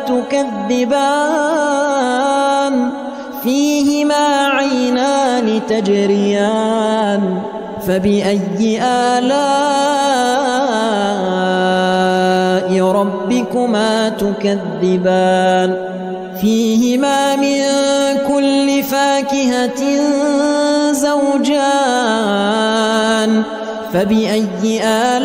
تكذبان فيهما عينان تجريان فبأي آلاء ربكما تكذبان فيهما من كل فاكهة زوجان فبأي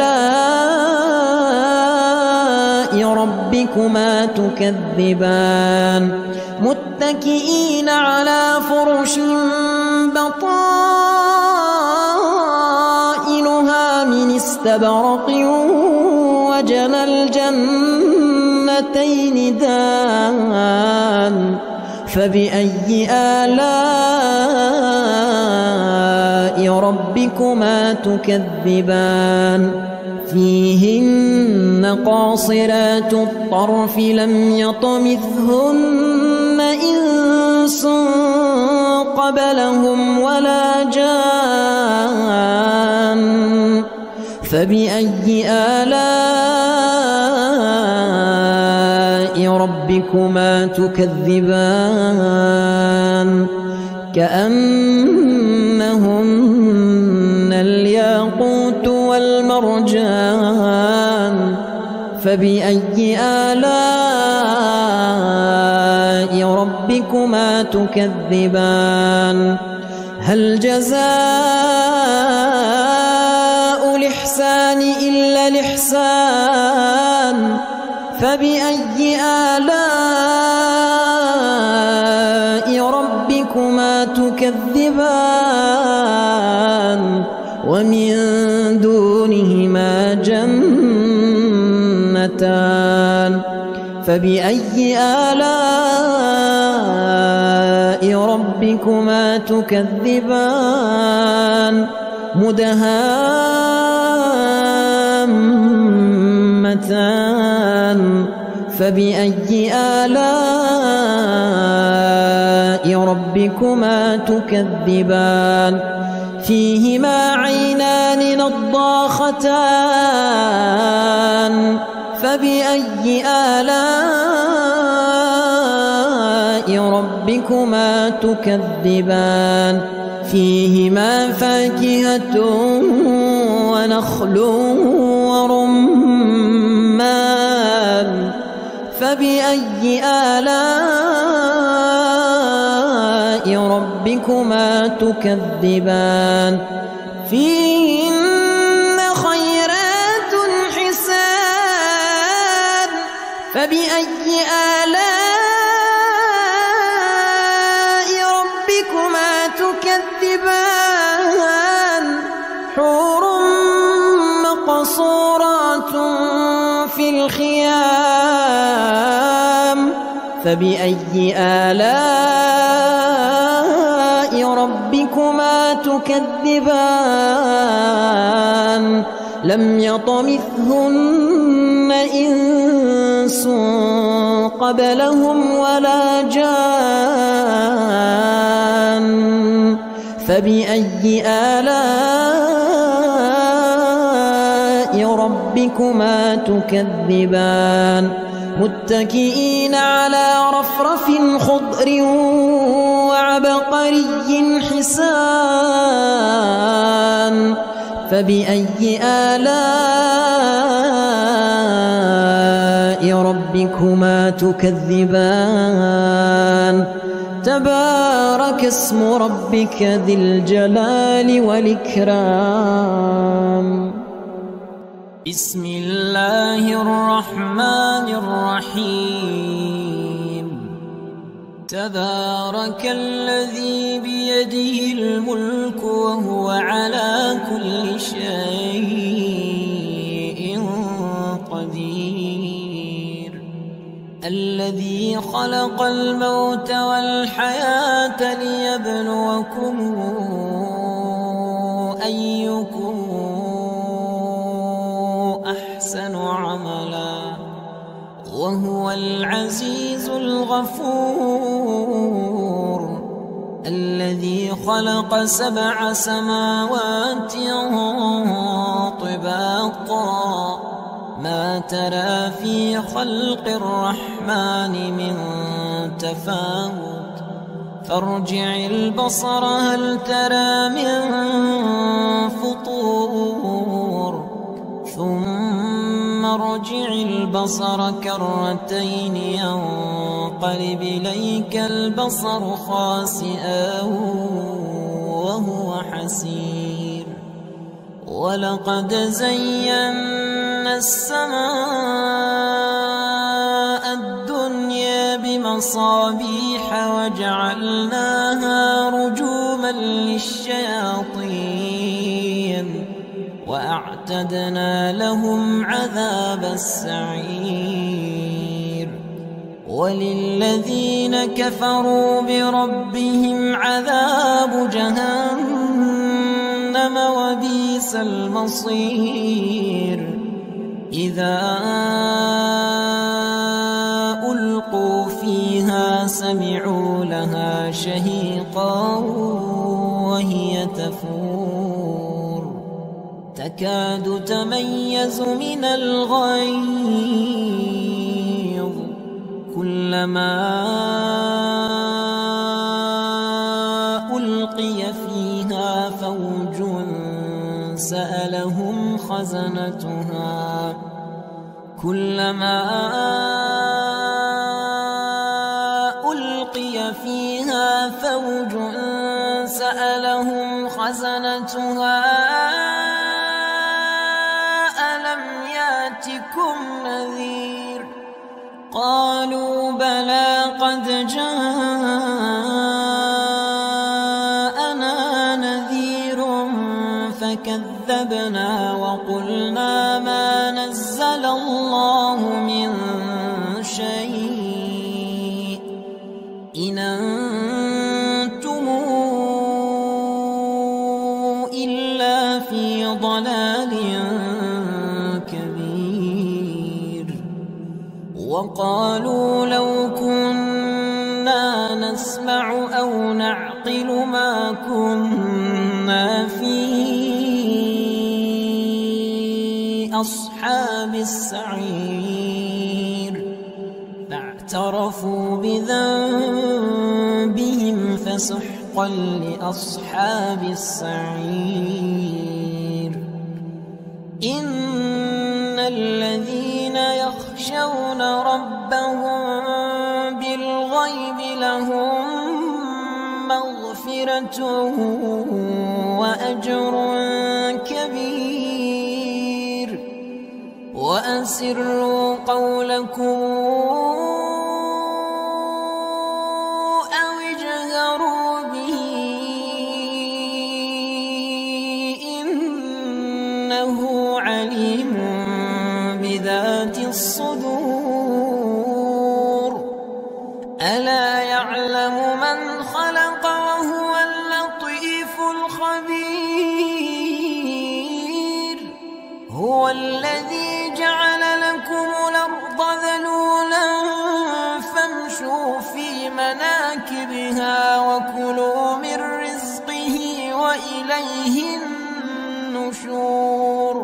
آلاء ربكما تكذبان متكئين على فرش بطائنها من استبرق وجنى الجنتين دان فبأي آلاء ربكما تكذبان فيهن قاصرات الطرف لم يطمثهن إنس قبلهم ولا جان فبأي آلاء ربكما تكذبان كأنهن الياقوت والمرجان فبأي آلاء ربكما تكذبان هل جزاء الإحسان إلا الإحسان فبأي آلاء ربكما تكذبان ومن دونهما جنتان فبأي آلاء ربكما تكذبان مدهامتان فبأي آلاء ربكما تكذبان فيهما عينان نضاختان فبأي آلاء ربكما تكذبان فيهما فاكهة ونخل ورمان فبأي آلاء ربكما تكذبان فيهن خيرات حسان فبأي آلاء ربكما تكذبان حور مقصورات في الخيام فبأي آلاء ربكما تكذبان لم يطمثهن إنس قبلهم ولا جان فبأي آلاء ربكما تكذبان متكئين على رفرف خضر وعبقري حسان فبأي آلاء ربكما تكذبان تبارك اسم ربك ذي الجلال والإكرام بسم الله الرحمن الرحيم تبارك الذي بيده الملك وهو على كل شيء قدير الذي خلق الموت والحياة ليبلوكم أيكم أحسن عملا وهو العزيز الغفور الذي خلق سبع سماوات طباقا ما ترى في خلق الرحمن من تفاوت فارجع البصر هل ترى من فطور ثم ارجع البصر كرتين ينقلب إليك البصر خاسئا وهو حسير ولقد زينا السماء الدنيا بمصابيح وجعلناها رجوما للشياطين وأعتدنا لهم عذاب السعير وللذين كفروا بربهم عذاب جهنم وبئس المصير إذا ألقوا فيها سمعوا لها شهيقا وهي تفور تكاد تميز من الغيظ كلما ألقي فيها فوج سألهم خزنتها كلما ألقي فيها فوج سألهم خزنتها ألم يأتكم نذير قالوا بلى قد جاءنا نذير فكذبنا وقلنا ما نزل الله من شيء إن أنتم إلا في ضلال كبير وقالوا لو كنا نسمع أو نعقل ما كنا في أصحاب السعير فاعترفوا بذنبهم فسحقا لأصحاب السعير إن الذين يخشون ربهم بالغيب لهم مغفرة وأجر كبير وأسروا قولكم أو اجهروا به إنه عليم بذات الصدور ألا يعلم من خلق وهو اللطيف الخبير هو الذي جعل لكم الأرض ذلولا فامشوا في مناكبها وكلوا من رزقه وإليه النشور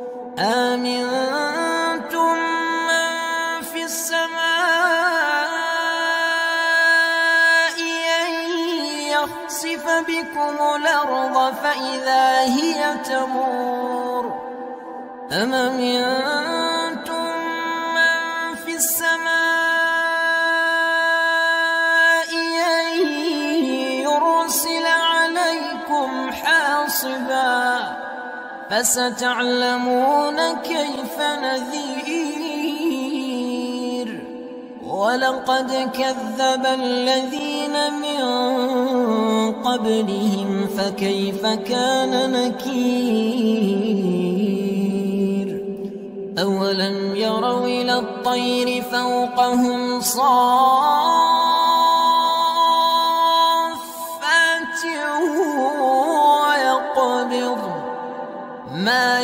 آمنتم من في السماء أن يخسف بكم الأرض فإذا هي تمور أم أمنتم من في السماء أن يرسل عليكم حاصبا فستعلمون كيف نذير ولقد كذب الذين من قبلهم فكيف كان نكير أولم يروا إلى الطير فوقهم صافات ويقبض ما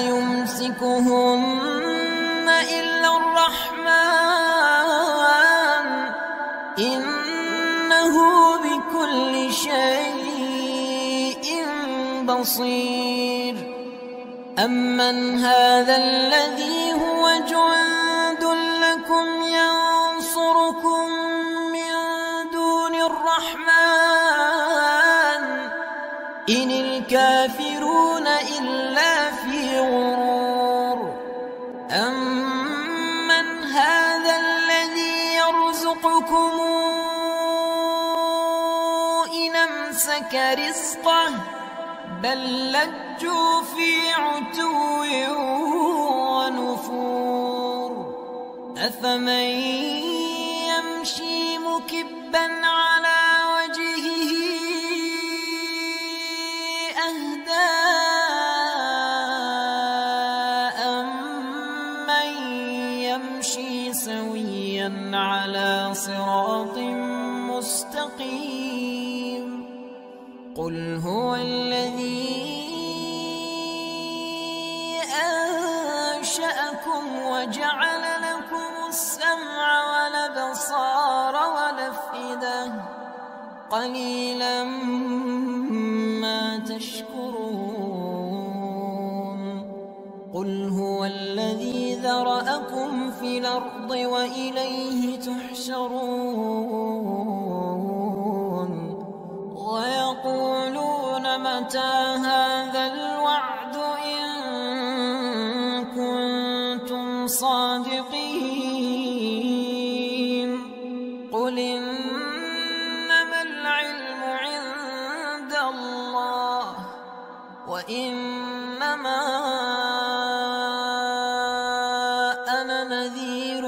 يمسكهن إلا الرحمن إنه بكل شيء بصير. أمن هذا الذي هو جند لكم ينصركم من دون الرحمن إن الكافرون إلا في غرور. أمن هذا الذي يرزقكم إن أمسك رزقه بل لجوا في عتو ونفور. أفمن يمشي مكبا على وجهه أهدى أمن يمشي سويا على صراط مستقيم. قل هو الذي أنشأكم وجعل لكم السمع والأبصار والأفئدة قليلا ما تشكرون. قل هو الذي ذرأكم في الأرض وإليه تحشرون. ويقولون متى هذا الوعد إن كنتم صادقين. قل إنما العلم عند الله وإنما أنا نذير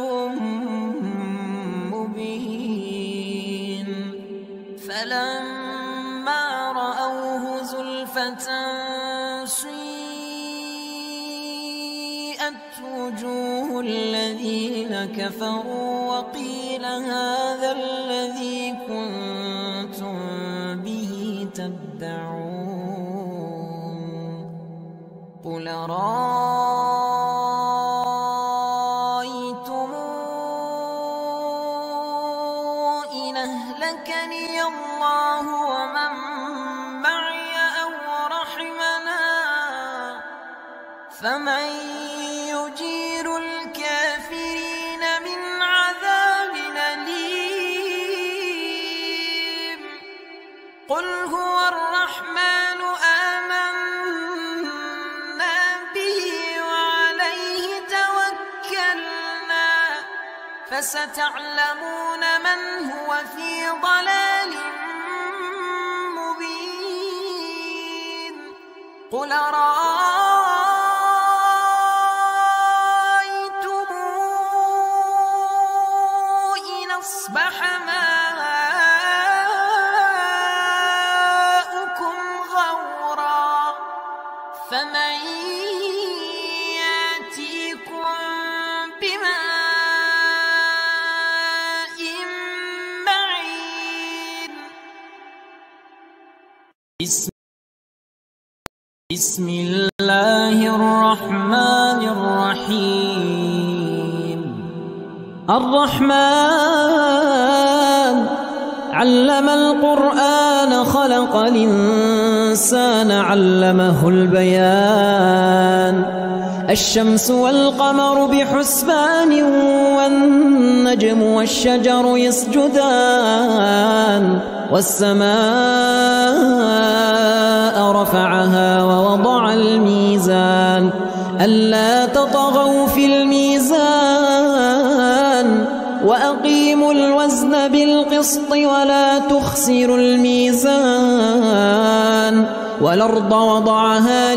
مبين. فلما رأوه زلفة سيئت وجوه الذين كفروا وقيل هذا الذي كنتم به تدعون. قل رأيتم إن أهلكني الله ومن معي أو رحمنا فمن يجير الكافرين من عذاب أليم. قل هو الرحمن آمنا به وعليه توكلنا فستعلمون من هو في ضلال مبين. قل رأيتم إن أصبح ماؤكم غورا فمن يأتيكم بماء معين. بسم بسم الله الرحمن الرحيم. الرحمن علم القرآن خلق الإنسان علمه البيان. الشمس والقمر بحسبان والنجم والشجر يسجدان والسماء رفعها ووضع الميزان ألا تطغوا في الميزان وأقيموا الوزن بالقسط ولا تخسروا الميزان والأرض وضعها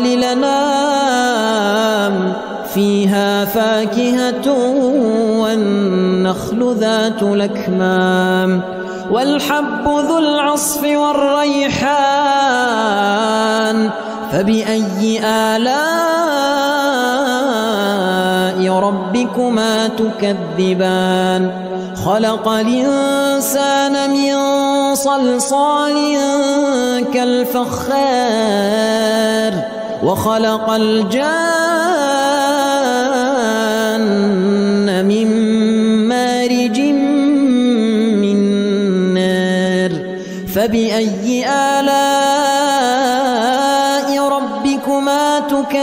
للأنام فيها فاكهة والنخل ذات الأكمام والحب ذو العصف والريحان فبأي آلاء ربكما تكذبان خلق الإنسان من صلصال كالفخار وخلق الجان من مارج من نار فبأي آلاء ربكما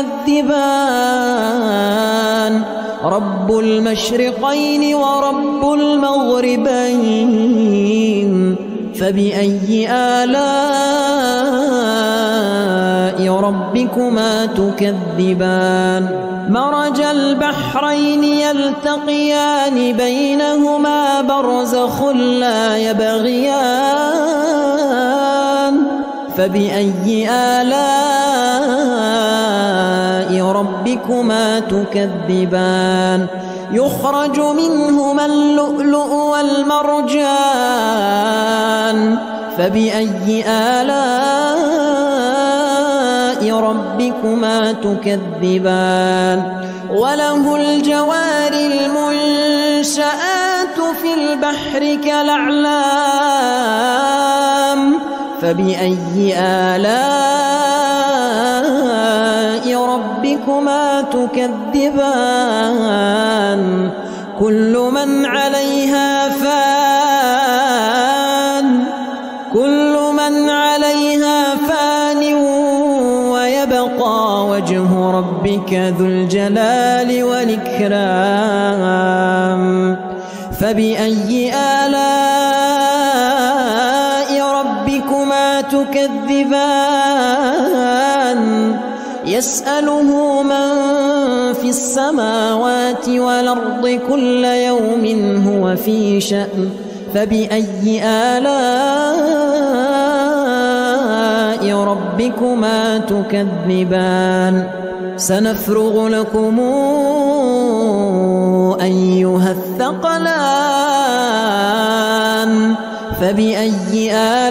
تكذبان رب المشرقين ورب المغربين فبأي آلاء ربكما تكذبان مرج البحرين يلتقيان بينهما برزخ لا يبغيان فبأي آلاء ربكما تكذبان يخرج منهما اللؤلؤ والمرجان فبأي آلاء ربكما تكذبان وله الجوار المنشآت في البحر كالأعلام فبأي آلاء ربكما تكذبان كل من عليها فان كل من عليها فان ويبقى وجه ربك ذو الجلال والإكرام فبأي آلاء ربكما تكذبان يسأله من في السماوات والأرض كل يوم هو في شأن فبأي آلاء ربكما تكذبان سنفرغ لكم أيها الثقلان فبأي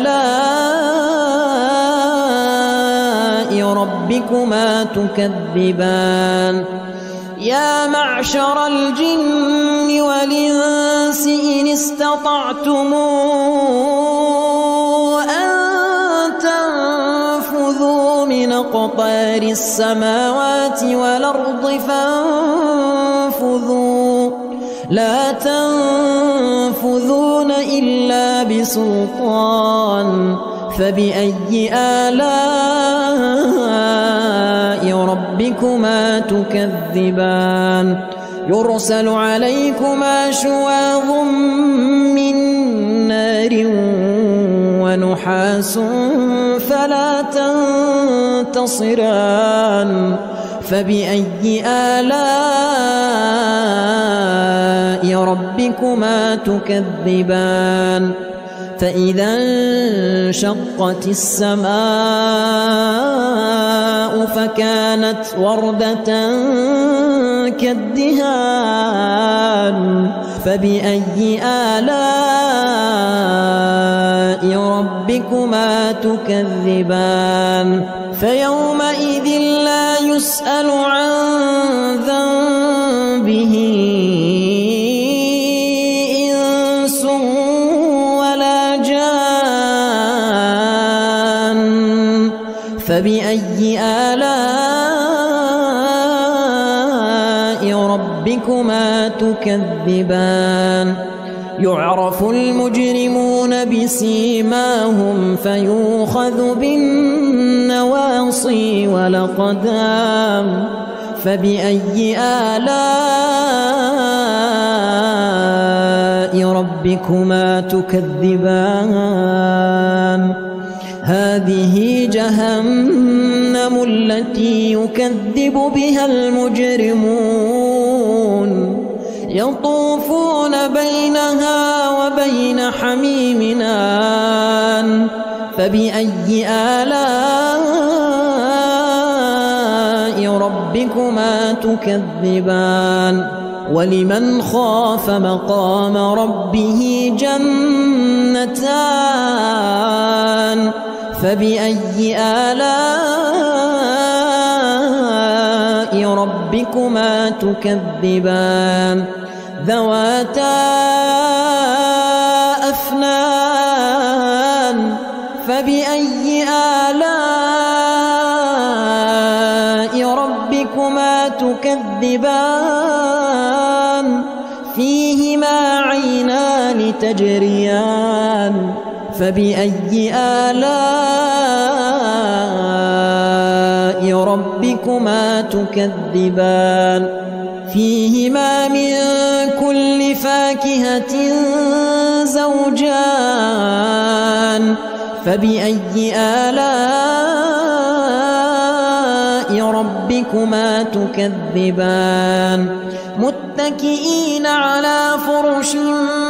آلاء ربكما تكذبان يا معشر الجن والإنس إن استطعتم أن تنفذوا من أقطار السماوات والأرض فانفذوا لا تنفذون إلا بسلطان فبأي آلاء ربكما تكذبان يرسل عليكما شواظ من نار ونحاس فلا تنتصران فبأي آلاء ربكما تكذبان فإذا انشقت السماء فكانت وردة كالدهان فبأي آلاء ربكما تكذبان فيومئذ لا يسأل عن ذنبه إنس ولا جان فبأي آلاء ربكما تكذبان يعرف المجرمون بسيماهم فيؤخذ بالنواصي والأقدام فبأي آلاء ربكما تكذبان هذه جهنم التي يكذب بها المجرمون يطوفون بينها وبين حميم آن فبأي آلاء ربكما تكذبان ولمن خاف مقام ربه جنتان فبأي آلاء ربكما تكذبان ذواتا أفنان فبأي آلاء ربكما تكذبان فيهما عينان تجريان فبأي آلاء ربكما تكذبان فيهما من كل فاكهة زوجان فبأي آلاء ربكما تكذبان متكئين على فرش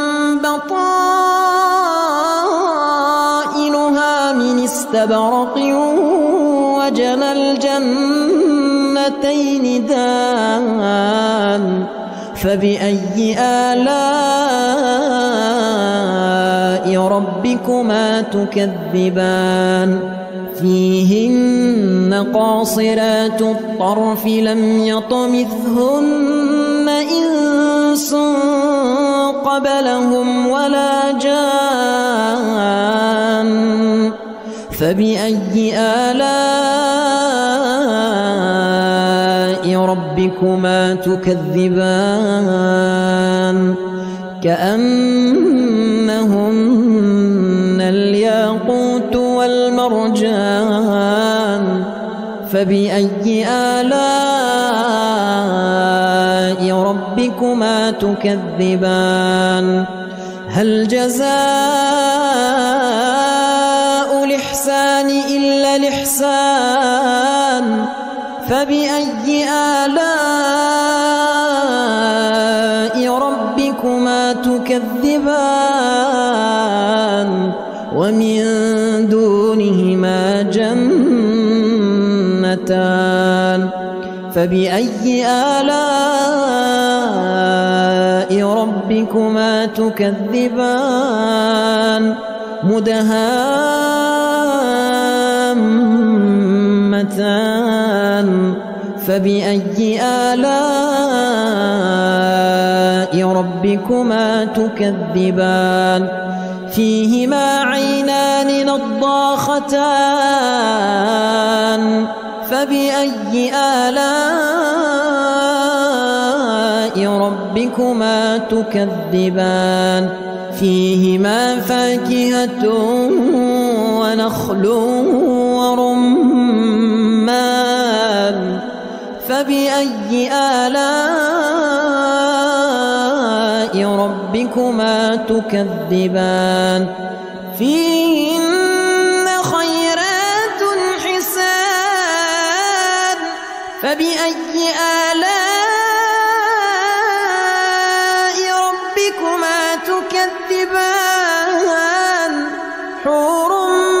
بطائنها من استبرق وجنى الجنتين دان فبأي آلاء ربكما تكذبان فيهن قاصرات الطرف لم يطمثهن إنس قبلهم ولا جان فبأي آلاء ربكما تكذبان كأنهن الياقوت والمرجان فبأي آلاء ربكما تكذبان هل جزاء الإحسان إلا الإحسان فبأي آلاء ربكما تكذبان ومن دونهما جنتان فبأي آلاء ربكما تكذبان مدهامتان فبأي آلاء ربكما تكذبان فيهما عينان نضاختان فبأي آلاء ربكما تكذبان فيهما فاكهة ونخل ورمان فبأي آلاء ربكما تكذبان فيهن خيرات حسان فبأي آلاء ربكما تكذبان حور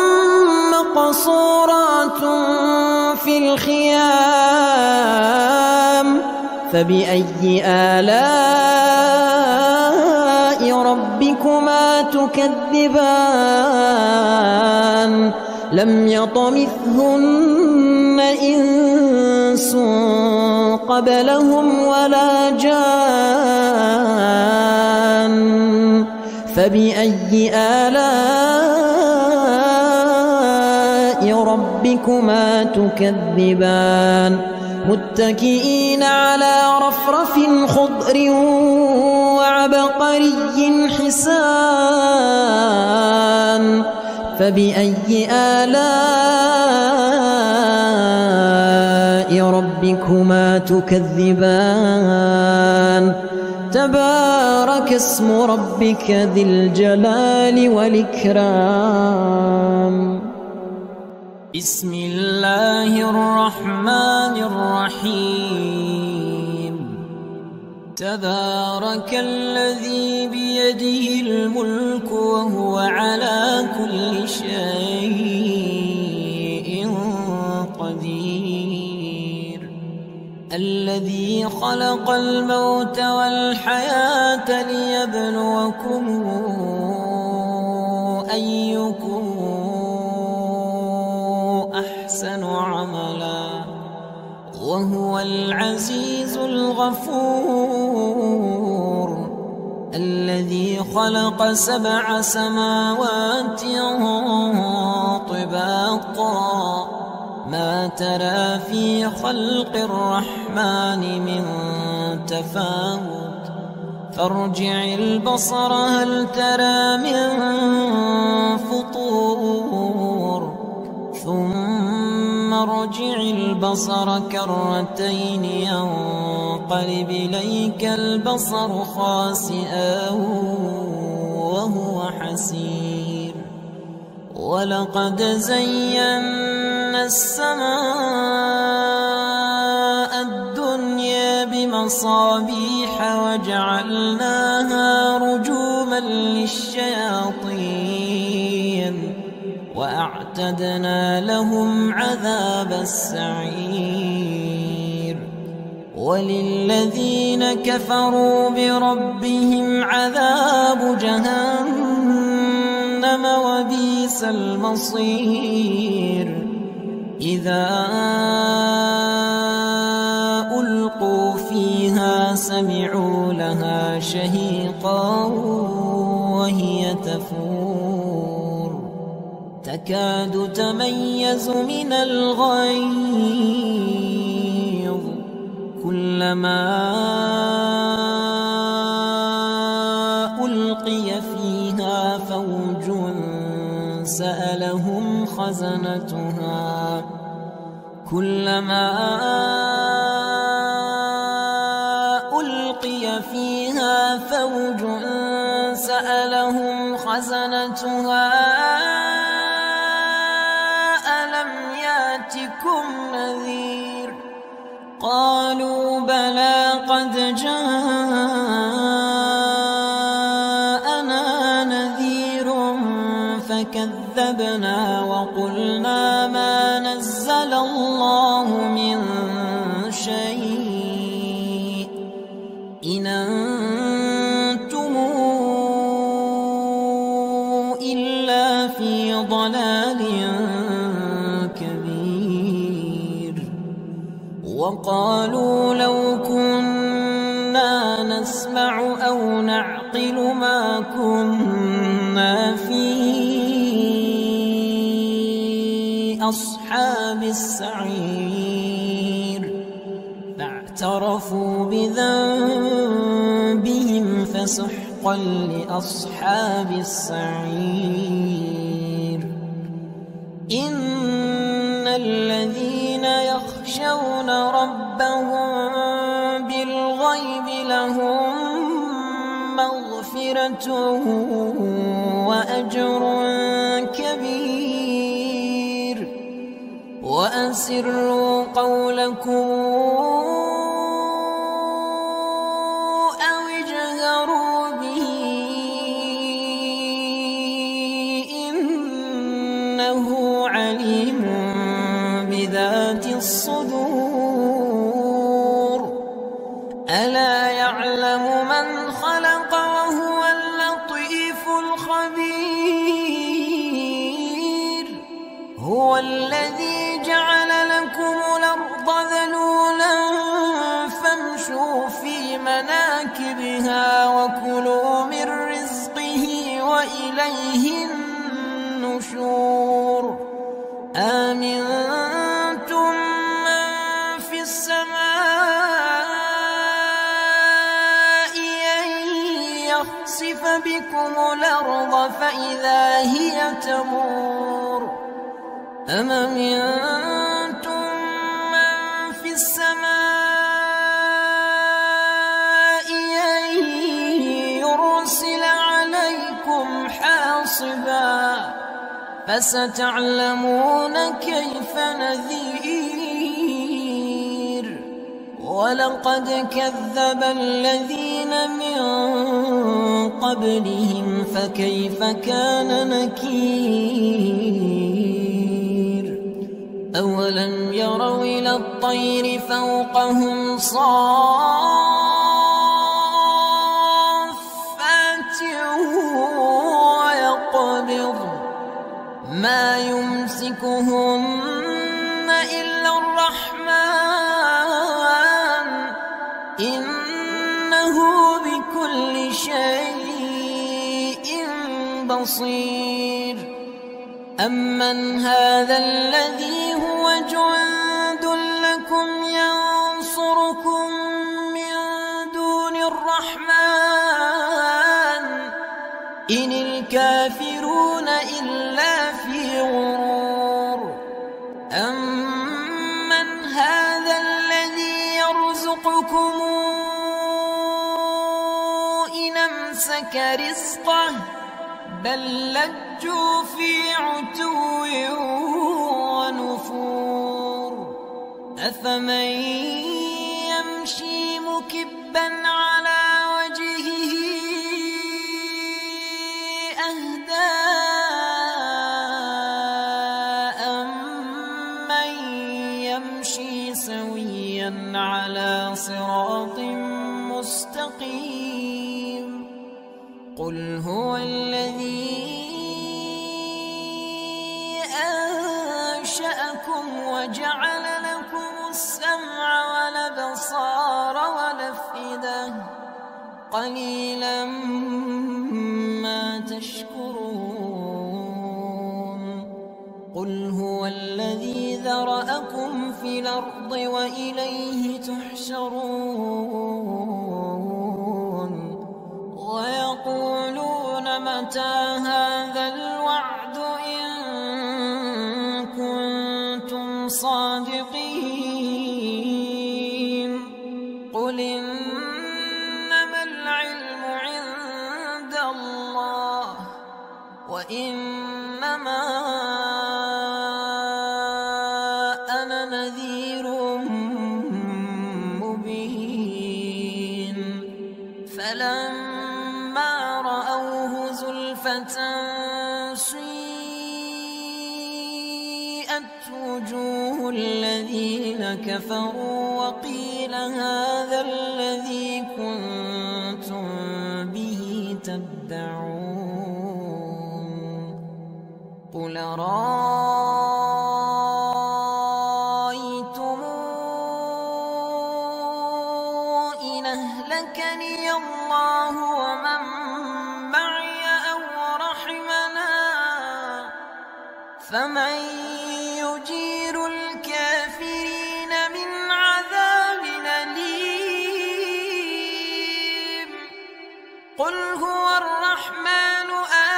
مقصورات في الخيام فبأي آلاء ربكما تكذبان لم يطمثهن إنس قبلهم ولا جان فبأي آلاء ربكما تكذبان متكئين على رفرف خضر وعبقري حسان فبأي آلاء ربكما تكذبان تبارك اسم ربك ذي الجلال والإكرام بسم الله الرحمن الرحيم تبارك الذي بيده الملك وهو على كل شيء قدير الذي خلق الموت والحياة ليبلوكم أيكم أحسن عملا وهو العزيز الغفور الذي خلق سبع سماوات طباقا ما ترى في خلق الرحمن من تفاوت فارجع البصر هل ترى من فطور ثم ارجع البصر كرتين ينقلب إليك البصر خاسئا وهو حسير ولقد زينا السماء الدنيا بمصابيح وجعلناها رجوما للشياطين وأعتدنا لهم عذاب السعير وللذين كفروا بربهم عذاب جهنم وبئس المصير إذا ألقوا فيها سمعوا لها شهيقا وهي تفور تكاد تميز من الغيظ كلما ألقي فيها فوج سألهم خزنتها كلما ألقي فيها فوج سألهم خزنتها ألم يأتكم نذير قالوا بلى قد جاءنا نذير فكذبنا وقلنا ما نزل الله من شيء إن أنتم إلا في ضلال كبير وقالوا لو كنا نسمع أو نعقل ما كنا في أصحاب السعير فاعترفوا بذنبهم فسحقا لأصحاب السعير إن الذين يخشون ربهم بالغيب لهم مغفرة وأجر كبير وأسروا قولكم أو اجهروا به إنه عليم بذات الصدور ألا يعلم من خلق وهو اللطيف الخبير هو الذي جعل لكم الأرض ذلولا فامشوا في مناكبها وكلوا من رزقه وإليه النشور آمنتم من في السماء أن يخسف بكم الأرض فإذا هي تمور أم أمنتم من في السماء أن يرسل عليكم حاصبا فستعلمون كيف نذير ولقد كذب الذين من قبلهم فكيف كان نكير أولم يروا إلى الطير فوقهم صافات ويقبض ما يمسكهن إلا الرحمن بصير أمن هذا الذي هو جند لكم ينصركم من دون الرحمن إن الكافرون إلا في غرور أمن هذا الذي يرزقكم إن أمسك رزقه بل لجوا في عتو ونفور أفمن يمشي مكبا على وجهه أهدى أمن يمشي سويا على صراط مستقيم قل هو الذي أنشأكم وجعل لكم السمع والأبصار والأفئدة قليلا ما تشكرون قل هو الذي ذرأكم في الأرض وإليه تحشرون ويقولون متى هذا الوعد إن كنتم صادقين قل إنما العلم عند الله وإنما أنا نذير مبين فلما رأوه زلفة سيئت وجوه الذين كفروا وقيل هذا الذي كنتم به تدعون قل رأيتم إن أهلكني الله ومن معي أو رحمنا فمن يجير الكافرين من عذاب أليم قل هو الرحمن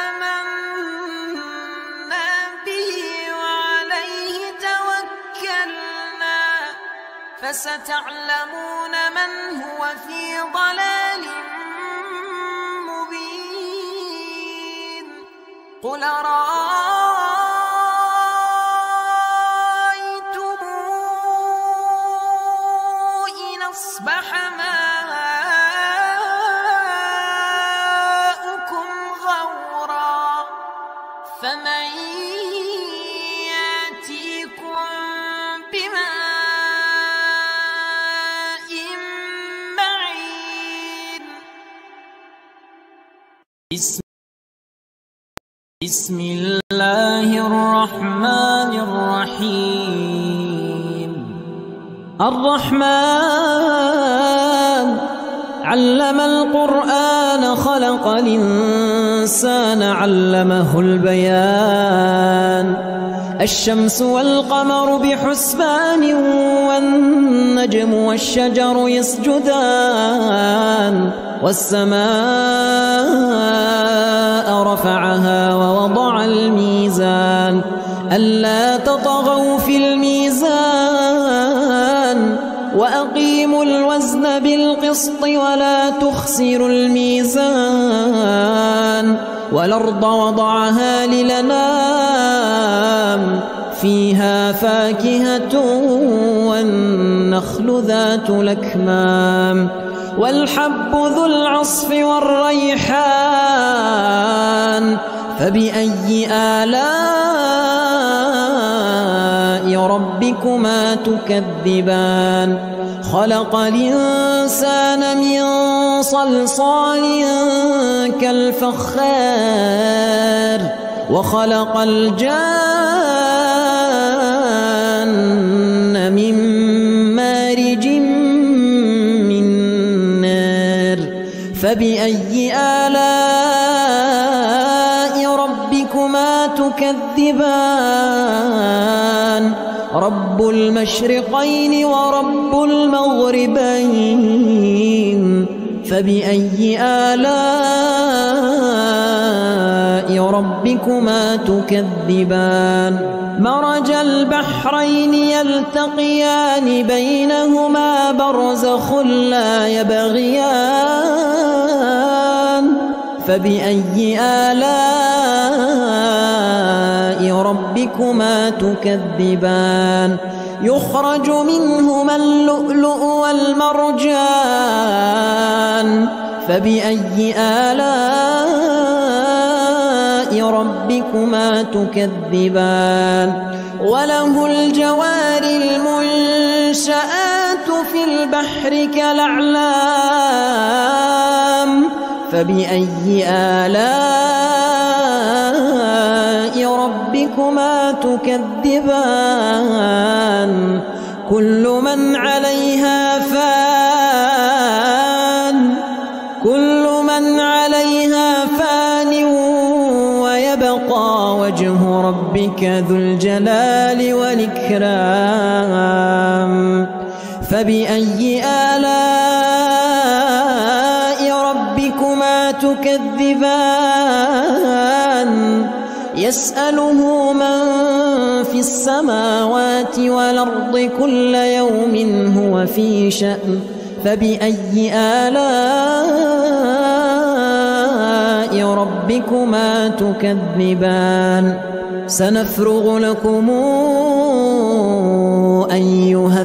آمنا به وعليه توكلنا فستعلمون من هو في ضلال مبين قل رأيتم إن أصبح ماؤكم غورا فمن يأتيكم بماء معين بسم بسم الله الرحمن الرحيم الرحمن علم القرآن خلق الإنسان علمه البيان الشمس والقمر بحسبان والنجم والشجر يسجدان والسماء رفعها ووضع الميزان ألا تطغوا في الميزان وأقيموا الوزن بالقسط ولا تخسروا الميزان والأرض وضعها للأنام فيها فاكهة والنخل ذات الأكمام والحب ذو العصف والريحان فبأي آلاء ربكما تكذبان خلق الإنسان من صلصال كالفخار وخلق الجان من مارج من نار فبأي آلاء تكذبان رب المشرقين ورب المغربين فبأي آلاء ربكما تكذبان مرج البحرين يلتقيان بينهما برزخ لا يبغيان فبأي آلاء ربكما تكذبان يخرج منهما اللؤلؤ والمرجان فبأي آلاء ربكما تكذبان وله الجوار المنشآت في البحر كالأعلام فبأي آلاء ربكما تكذبان كل من عليها فان كل من عليها فان ويبقى وجه ربك ذو الجلال والإكرام فبأي آلاء ربكما تكذبان يسأله من في السماوات والأرض كل يوم هو في شأن فبأي آلاء ربكما تكذبان سنفرغ لكم أيها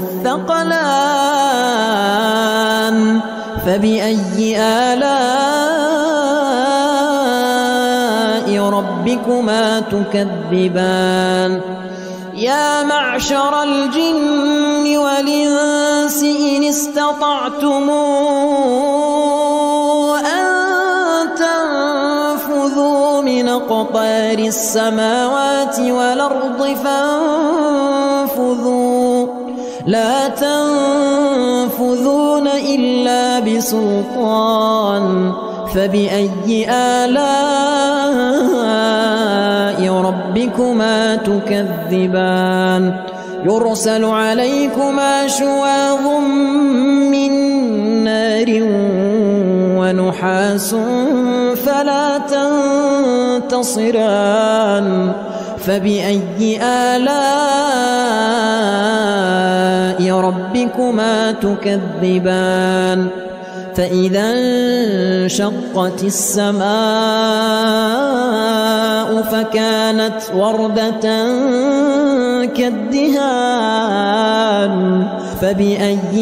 الثقلان فبأي آلاء ربكما تكذبان يا معشر الجن والإنس إن استطعتم أن تنفذوا من أقطار السماوات والأرض فانفذوا لا تنفذون إلا بسلطان فبأي آلاء ربكما تكذبان يرسل عليكما شواظ من نار ونحاس فلا تنتصران فبأي آلاء ربكما تكذبان فإذا انشقت السماء فكانت وردة كالدهان فبأي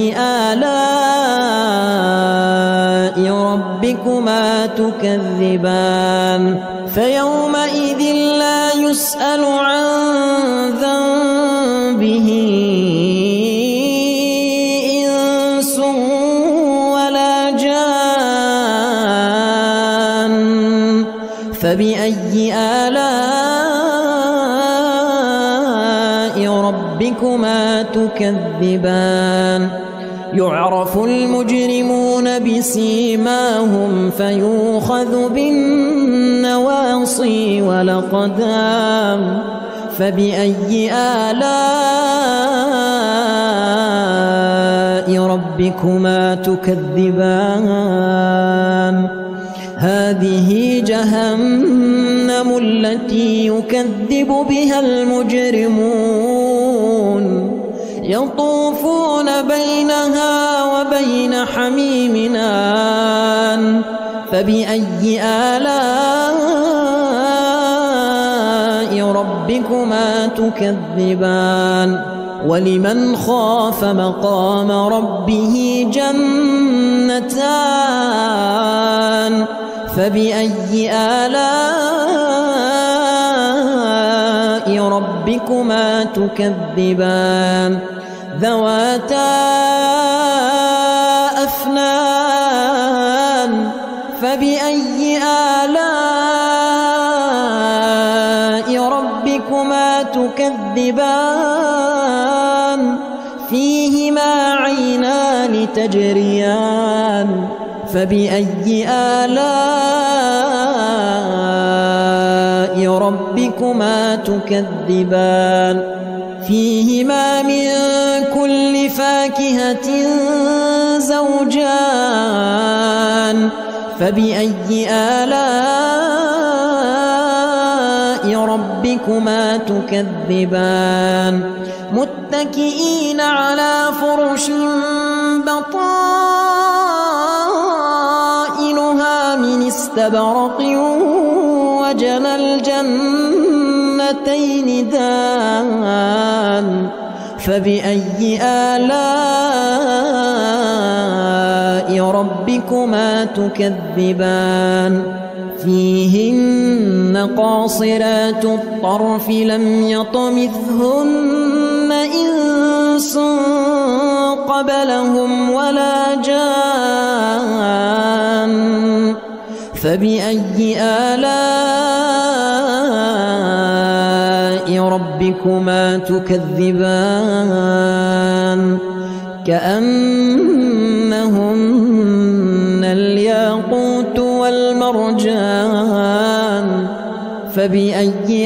آلاء ربكما تكذبان فيومئذ لا يسأل عن ذنبه إنس ولا جان فبأي آلاء ربكما تكذبان يعرف المجرمون بسيماهم فيؤخذ بالنواصي والأقدام فبأي آلاء ربكما تكذبان هذه جهنم التي يكذب بها المجرمون يطوفون بينها وبين حميم آن فبأي آلاء ربكما تكذبان ولمن خاف مقام ربه جنتان فبأي آلاء ربكما تكذبان ذواتا أفنان فبأي آلاء ربكما تكذبان فيهما عينان تجريان فبأي آلاء ربكما تكذبان فيهما من كل فاكهة زوجان فبأي آلاء ربكما تكذبان متكئين على فرش بطائنها من استبرق وجنى الجنتين دان فبأي آلاء ربكما تكذبان فيهن قاصرات الطرف لم يطمثهن إنس قبلهم ولا جان فبأي آلاء ربكما تكذبان كأنهن الياقوت والمرجان فبأي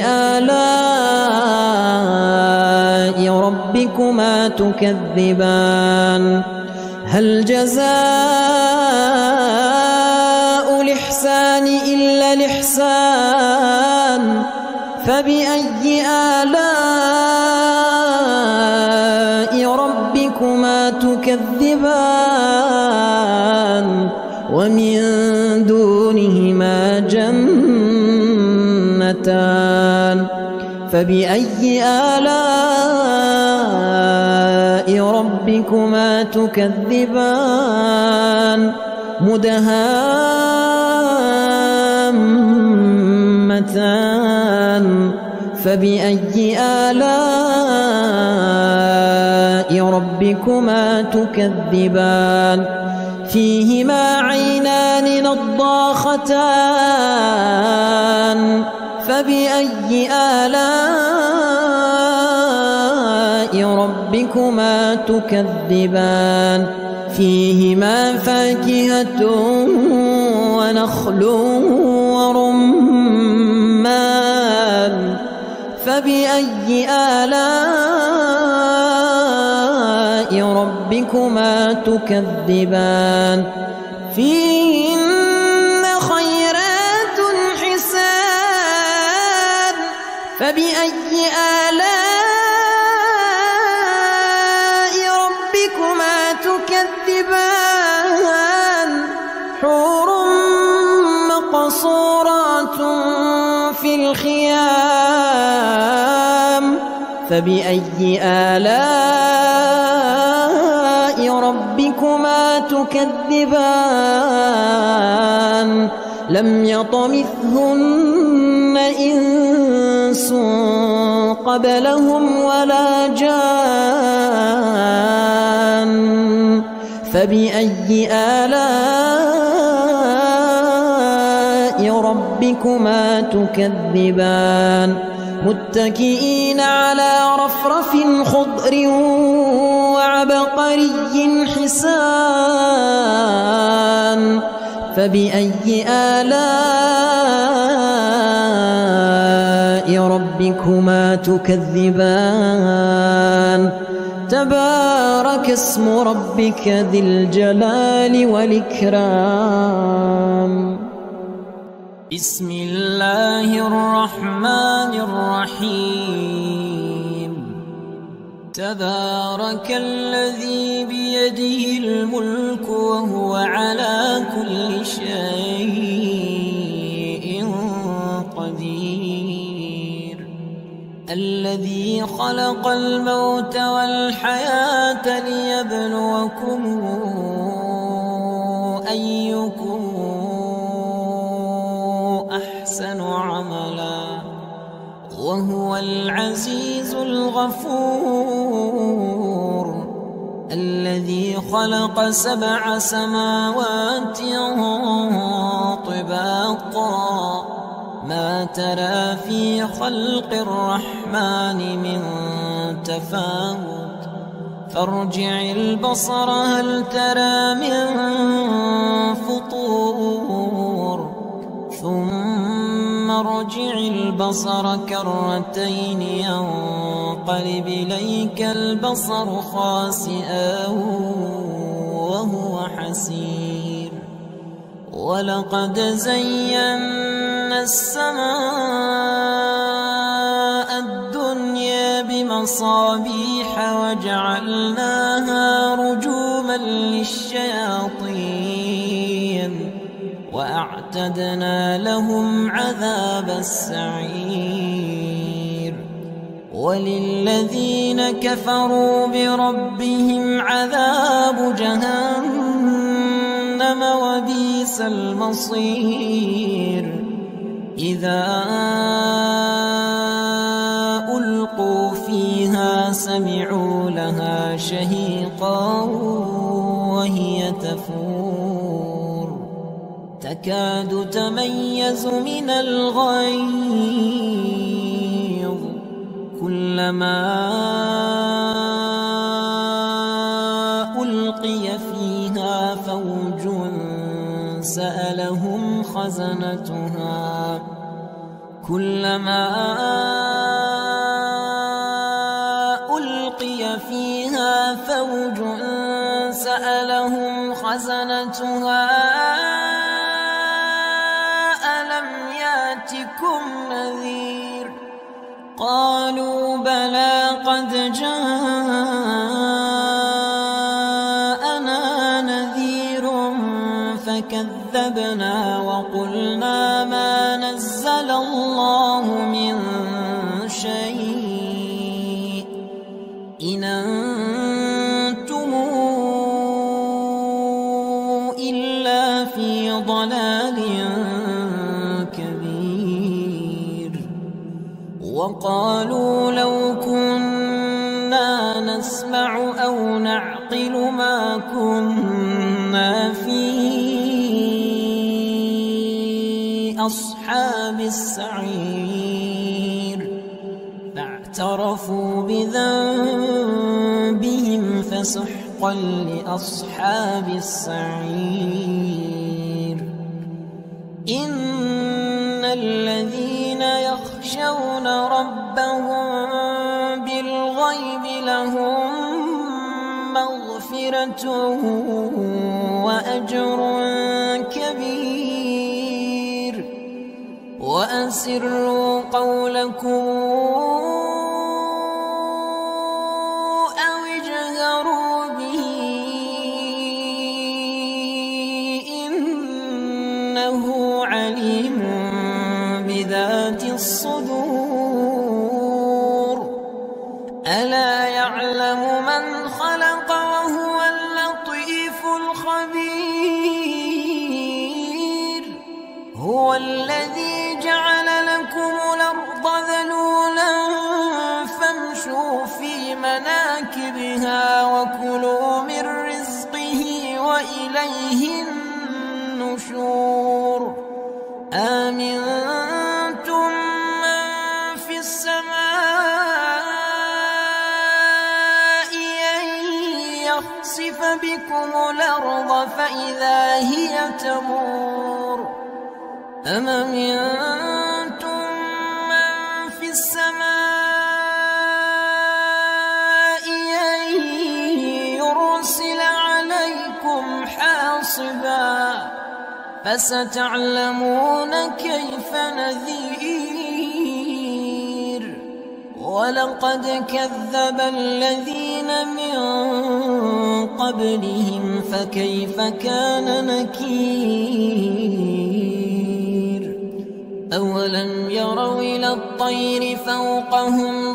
آلاء ربكما تكذبان هل جزاء الإحسان إلا الإحسان فبأي آلاء ربكما تكذبان ومن دونهما جنتان فبأي آلاء ربكما تكذبان مدهامتان فبأي آلاء ربكما تكذبان فيهما عينان نضاختان فبأي آلاء ربكما تكذبان فيهما فاكهة ونخل ورمان فبأي آلاء ربكما تكذبان فيهن خيرات حسان فبأي آلاء ربكما تكذبان حور مقصورات في الخيام فبأي آلاء ربكما تكذبان لم يطمثهن إنس قبلهم ولا جان فبأي آلاء ربكما تكذبان متكئين على رفرف خضر وعبقري حسان فبأي آلاء ربكما تكذبان تبارك اسم ربك ذي الجلال والإكرام بسم الله الرحمن الرحيم تبارك الذي بيده الملك وهو على كل شيء قدير الذي خلق الموت والحياة ليبلوكم أيكم أحسن عملا وهو العزيز الغفور الذي خلق سبع سماوات طباقا ما ترى في خلق الرحمن من تفاوت فارجع البصر هل ترى من فطور ثم ثم ارجع البصر كرتين ينقلب إليك البصر خاسئا وهو حسير ولقد زينا السماء الدنيا بمصابيح وجعلناها رجوما للشياطين وأعتدنا لهم عذاب السعير وللذين كفروا بربهم عذاب جهنم وبئس المصير إذا ألقوا فيها سمعوا لها شهيقا وهي تفور تكاد تميز من الغيظ كلما ألقي فيها فوج سألهم خزنتها كلما ألقي فيها فوج سألهم خزنتها ألم يأتكم نذير قالوا بلى قد جاءنا نذير فكذبنا وقلنا ما نزل الله من شيء إن أنتم إلا في ضلال كبير وقالوا لو كنا نسمع أو نعقل ما كنا في أصحاب السعير فاعترفوا بذنبهم فسحقا لأصحاب السعير إن الذين يخشون ربهم بالغيب لهم مغفرة وأجر كبير وأسروا قولكم أو اجهروا به إنه عليم بذات الصدور ألا يعلم من خلق وهو اللطيف الخبير هو الذي جعل لكم الأرض ذلولا فامشوا في مناكبها وكلوا من رزقه وإليه النشور آمنتم من في السماء أن يخسف بكم الأرض فإذا هي تمور أم أمنتم من في السماء أن يرسل عليكم حاصبا فستعلمون كيف نذير ولقد كذب الذين من قبلهم فكيف كان نكير أولم يروا إلى الطير فوقهم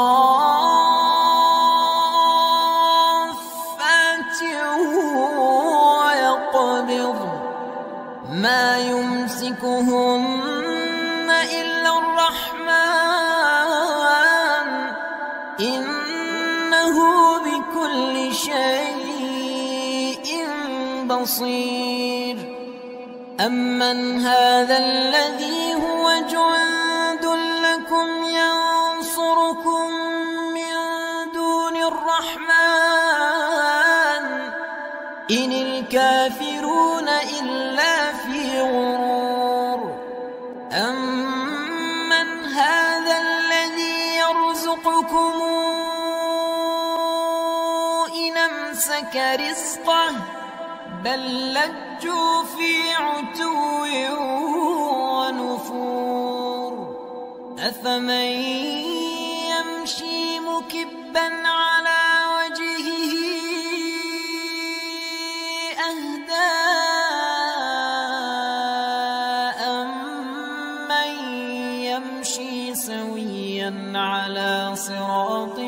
صافات ويقبض ما يمسكهن إلا الرحمن إنه بكل شيء بصير أمن هذا الذي هو جند لكم ينصركم من دون الرحمن إن الكافرون إلا في غرور أم رزقكم إن أمسك رزقه بل لجوا في عتو ونفور أفمن يمشي مكبا على وجهه أهدى أمن يمشي سويا على صراط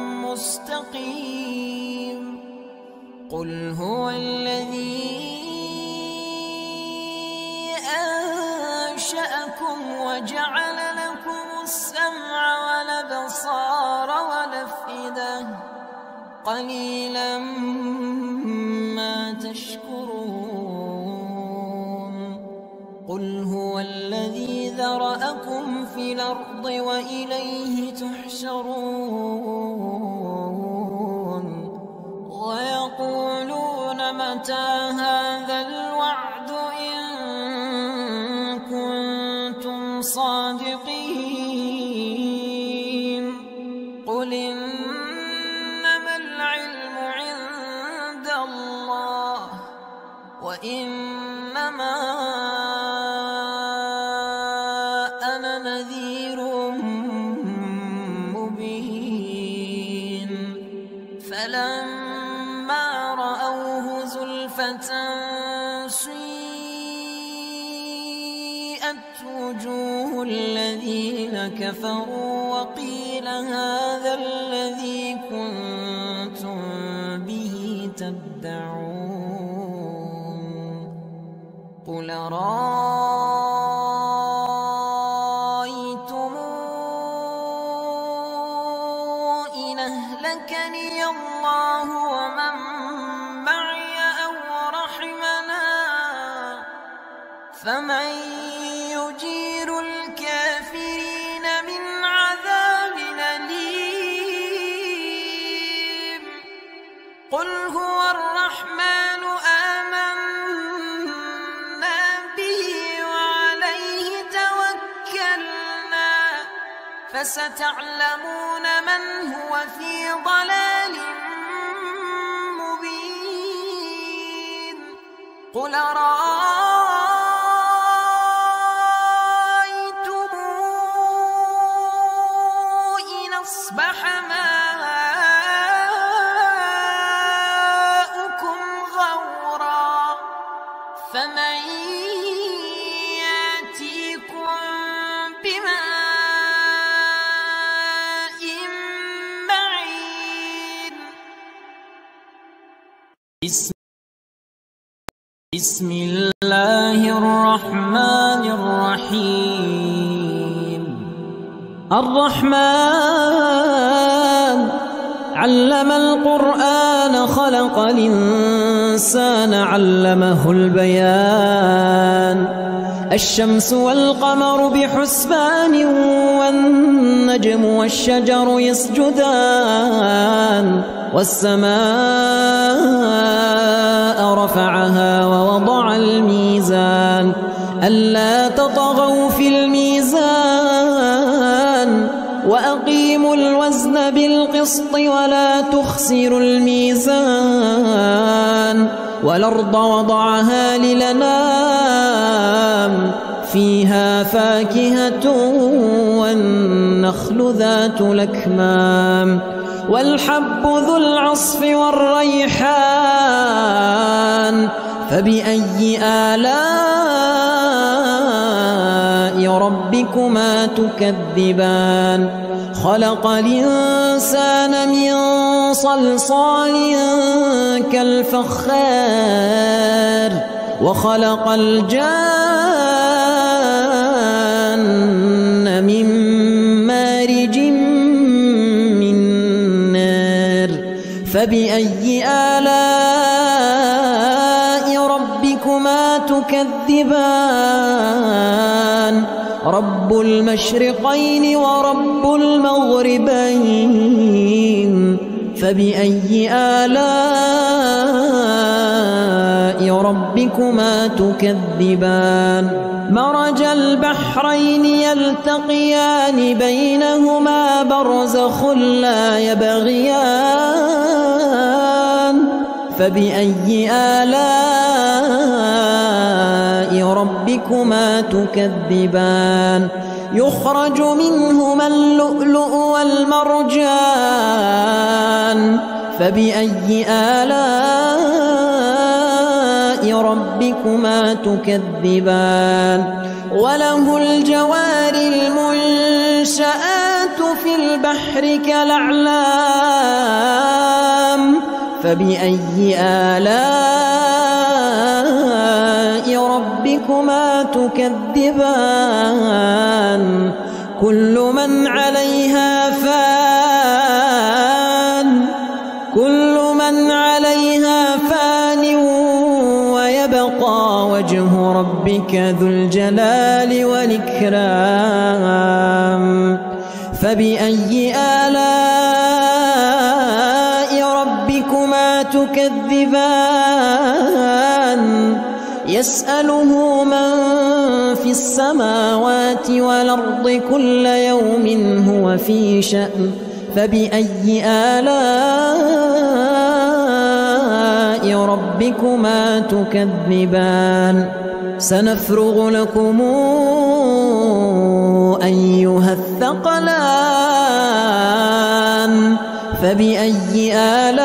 مستقيم قل هو الذي أنشأكم وجعل لكم السمع والأبصار والأفئدة قليلا ما تشكرون قل هو الذي ذرأكم في الأرض وإليه تحشرون ويقولون متى هذا الوعد إن كنتم صادقين قل إنما العلم عند الله وإنما أنا نذير مبين فلما رأوه زلفة سيئت وجوه الذين كفروا وقيل هذا الذي كنتم به تدعون قل رأيتم إن أهلكني الله ومن معي أو رحمنا فمن يجير الكافرين من عذاب أليم قل هو الرحمن آمنا به وعليه توكلنا فستعلمون من هو في ضلال مبين قل أرأيتم إن أصبح ماؤكم غورا فمن يأتيكم بماء معين بسم, بسم الله الرحمن الرحيم الرحمن علم القرآن خلق الإنسان علمه البيان الشمس والقمر بحسبان والنجم والشجر يسجدان والسماء رفعها ووضع الميزان ألا تطغوا في الميزان وأقيموا الوزن بالقسط ولا تخسروا الميزان والأرض وضعها للأنام فيها فاكهة والنخل ذات الأكمام والحب ذو العصف والريحان فبأي آلاء ربكما تكذبان خلق الإنسان من صلصال كالفخار وخلق الجان من مارج من نار فبأي آلاء ربكما تكذبان رب المشرقين ورب المغربين فبأي آلاء ربكما تكذبان مرج البحرين يلتقيان بينهما برزخ لا يبغيان فبأي آلاء ربكما تكذبان يخرج منهما اللؤلؤ والمرجان فبأي آلاء ربكما تكذبان وله الجوار المنشآت في البحر كالأعلام فبأي آلاء ربكما تكذبان كل من عليها فان كل من عليها فان ويبقى وجه ربك ذو الجلال والإكرام فبأي آلاء ربكما تكذبان يسأله من في السماوات والأرض كل يوم هو في شأن فبأي آلاء ربكما تكذبان سنفرغ لكم أيها الثقلان فبأي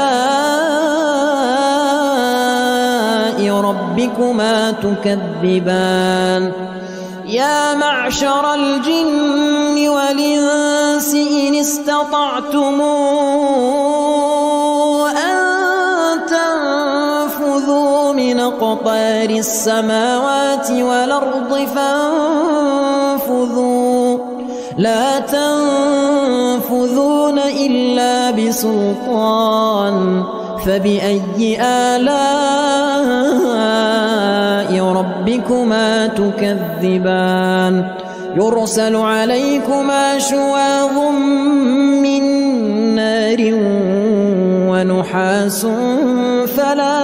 آلاء ربكما تكذبان يا معشر الجن والإنس إن استطعتم أن تنفذوا من أقطار السماوات والأرض فانفذوا لا تنفذون إلا بسلطان فبأي آلاء ربكما تكذبان يرسل عليكما شواظ من نار ونحاس فلا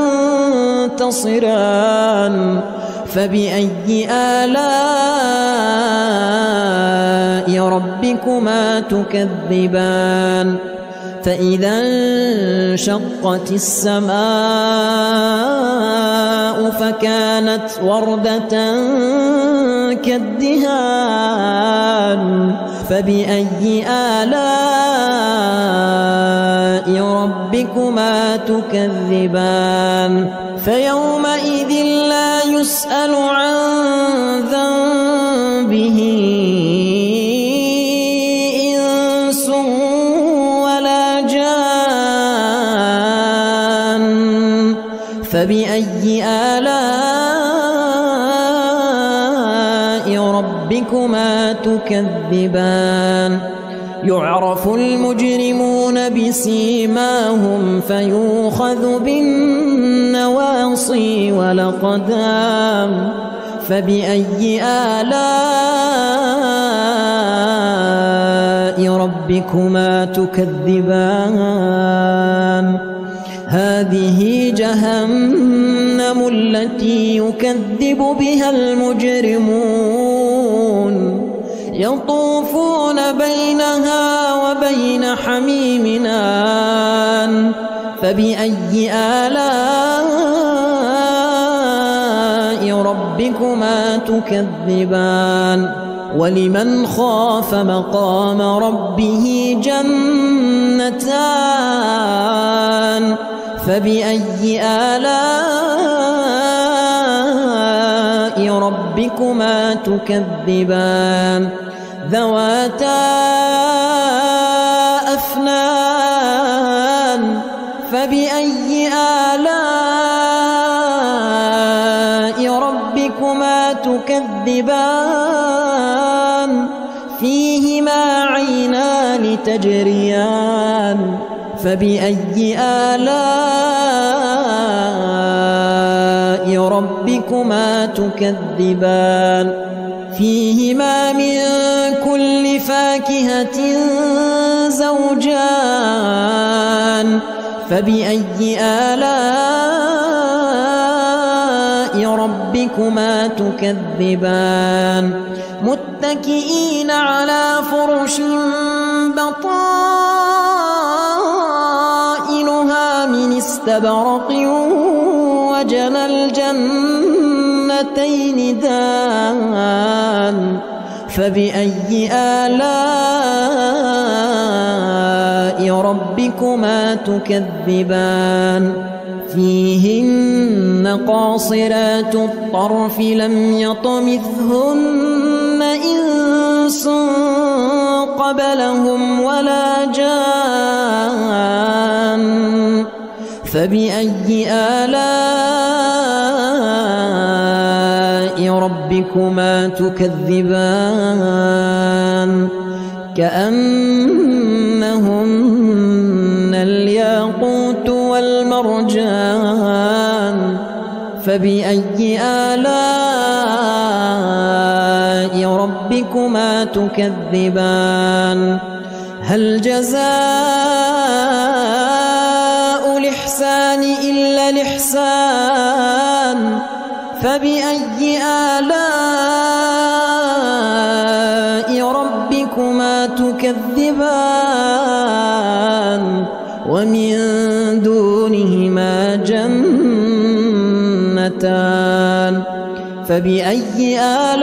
تنتصران فبأي آلاء ربكما تكذبان فإذا انشقت السماء فكانت وردة كالدهان فبأي آلاء ربكما تكذبان فيومئذ لا يسأل عن ذنبه إنس ولا جان فبأي آلاء ربكما تكذبان يعرف المجرمون بسيماهم فيؤخذ بالنواصي والأقدام فبأي آلاء ربكما تكذبان هذه جهنم التي يكذب بها المجرمون يطوفون بينها وبين حميم آن فبأي آلاء ربكما تكذبان ولمن خاف مقام ربه جنتان فبأي آلاء ربكما تكذبان ذواتا أفنان فبأي آلاء ربكما تكذبان فيهما عينان تجريان فبأي آلاء ربكما تكذبان فيهما من كل فاكهة زوجان فبأي آلاء ربكما تكذبان متكئين على فرش بطائنها من استبرق وجنى الجنتين دان فبأي آلاء ربكما تكذبان فيهن قاصرات الطرف لم يطمثهن إنس قبلهم ولا جان فبأي آلاء ربكما تكذبان كأنهن الياقوت والمرجان فبأي آلاء ربكما تكذبان هل جزاء الإحسان إلا الإحسان فبأي آلاء ربكما تكذبان ومن دونهما جنتان فبأي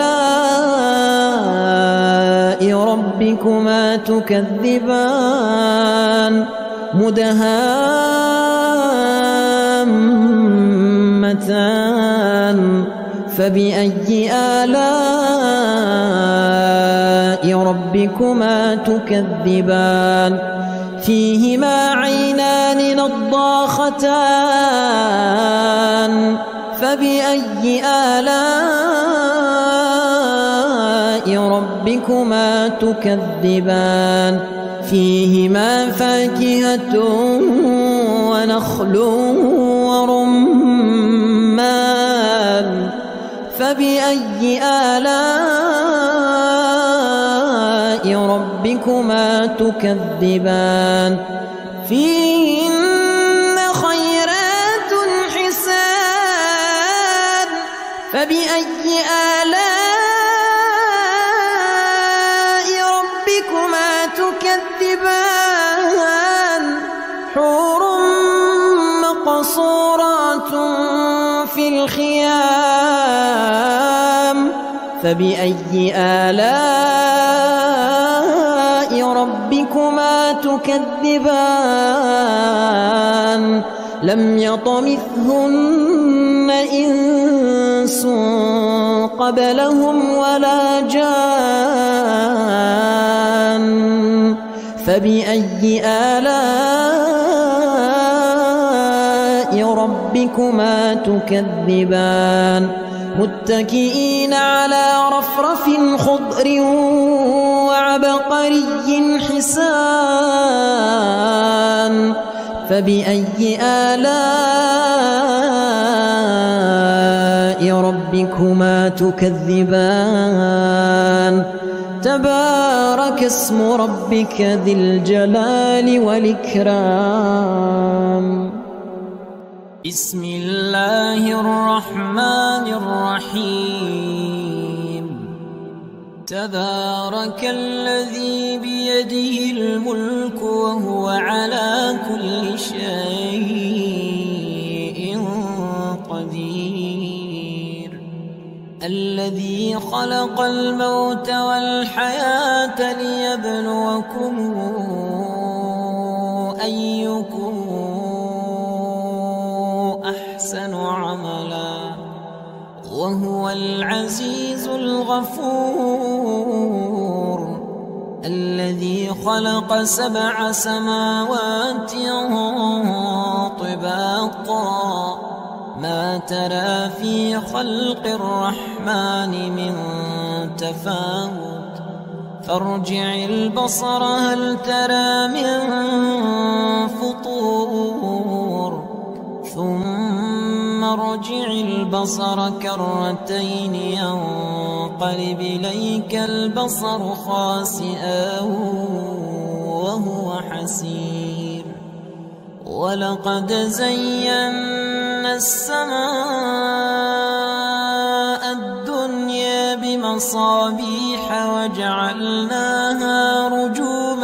آلاء ربكما تكذبان مدهامتان فبأي آلاء ربكما تكذبان فيهما عينان نضاختان فبأي آلاء ربكما تكذبان فيهما فاكهة ونخل ورمان فبأي آلاء ربكما تكذبان فيهن خيرات حسان فبأي آلاء ربكما تكذبان حور مقصورات في الخيام فبأي آلاء ربكما تكذبان لم يطمثهن إنس قبلهم ولا جان فبأي آلاء ربكما تكذبان متكئين على رفرف خضر وعبقري حسان فبأي آلاء ربكما تكذبان تبارك اسم ربك ذي الجلال والإكرام بسم الله الرحمن الرحيم تبارك الذي بيده الملك وهو على كل شيء قدير الذي خلق الموت والحياة ليبلوكم أيكم أحسن عملا وهو العزيز الغفور الذي خلق سبع سماوات طباقا ما ترى في خلق الرحمن من تفاوت فارجع البصر هل ترى من فطور ثم ارجع البصر كرتين ينقلب إليك البصر خاسئا وهو حسير ولقد زينا السماء بمصابيح وجعلناها رجوما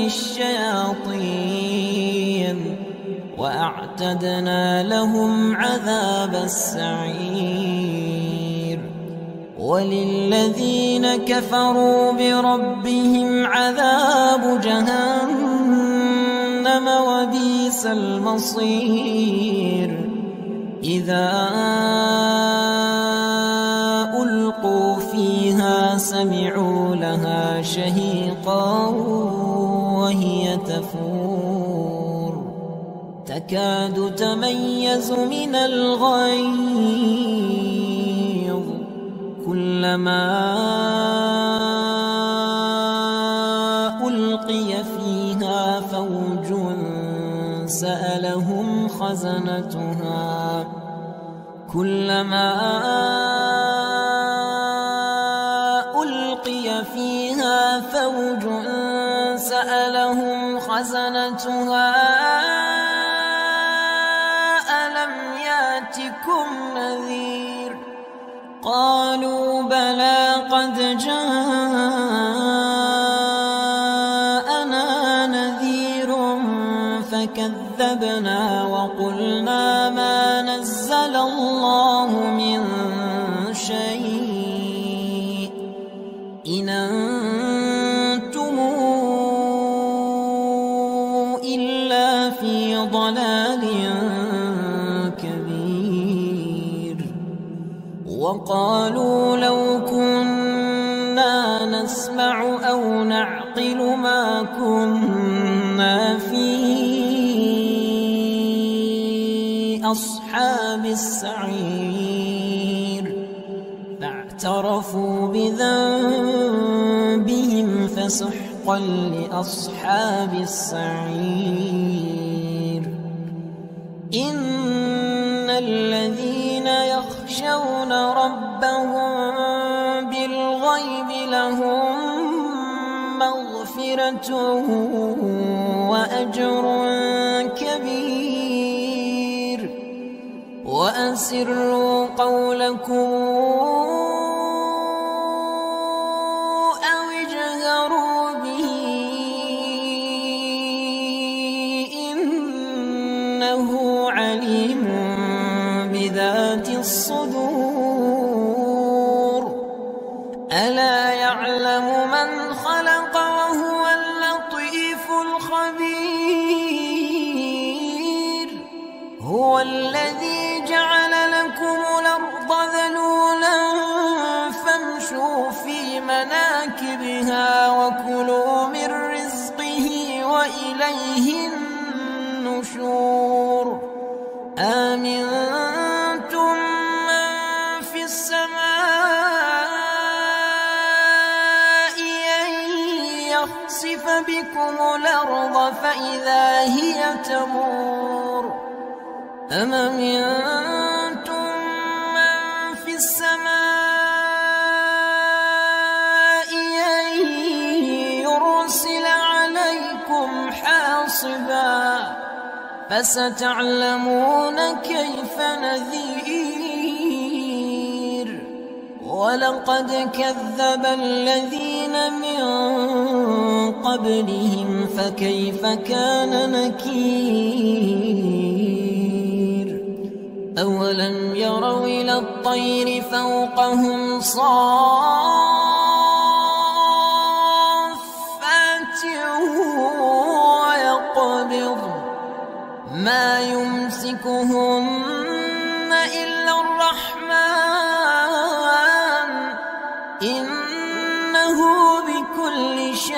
للشياطين وأعتدنا لهم عذاب السعير وللذين كفروا بربهم عذاب جهنم وبئس المصير إذا ألقوا فيها سمعوا لها شهيقا وهي تفور تكاد تميز من الغيظ كلما ألقي فيها فوج سألهم خزنتها كلما ألقي فيها فوج سألهم خزنتها ألم ياتكم نذير قالوا بلى قد جاءنا نذير فكذبنا وقلنا ما نزل الله من شيء إن أنتم إلا في ضلال كبير وقالوا لو كنا نسمع أو نعقل ما كنا في أصحاب السعير فاعترفوا بذنبهم فسحقا لأصحاب السعير إن الذين يخشون ربهم بالغيب لهم مغفرة وأجر كبير وأسروا قولكم أو اجهروا به إنه عليم بذات الصدور ألا يعلم من خلق وهو اللطيف الخبير هو الذي جعل لكم الأرض ذلولا فامشوا في مناكبها وكلوا من رزقه وإليه النشور آمنتم من في السماء أن يخسف بكم الأرض فإذا هي تمور أم أمنتم من في السماء أن يرسل عليكم حاصبا فستعلمون كيف نذير ولقد كذب الذين من قبلهم فكيف كان نكير أولم يروا إلى الطير فوقهم صافات ويقبض ما يمسكهن إلا الرحمن إنه بكل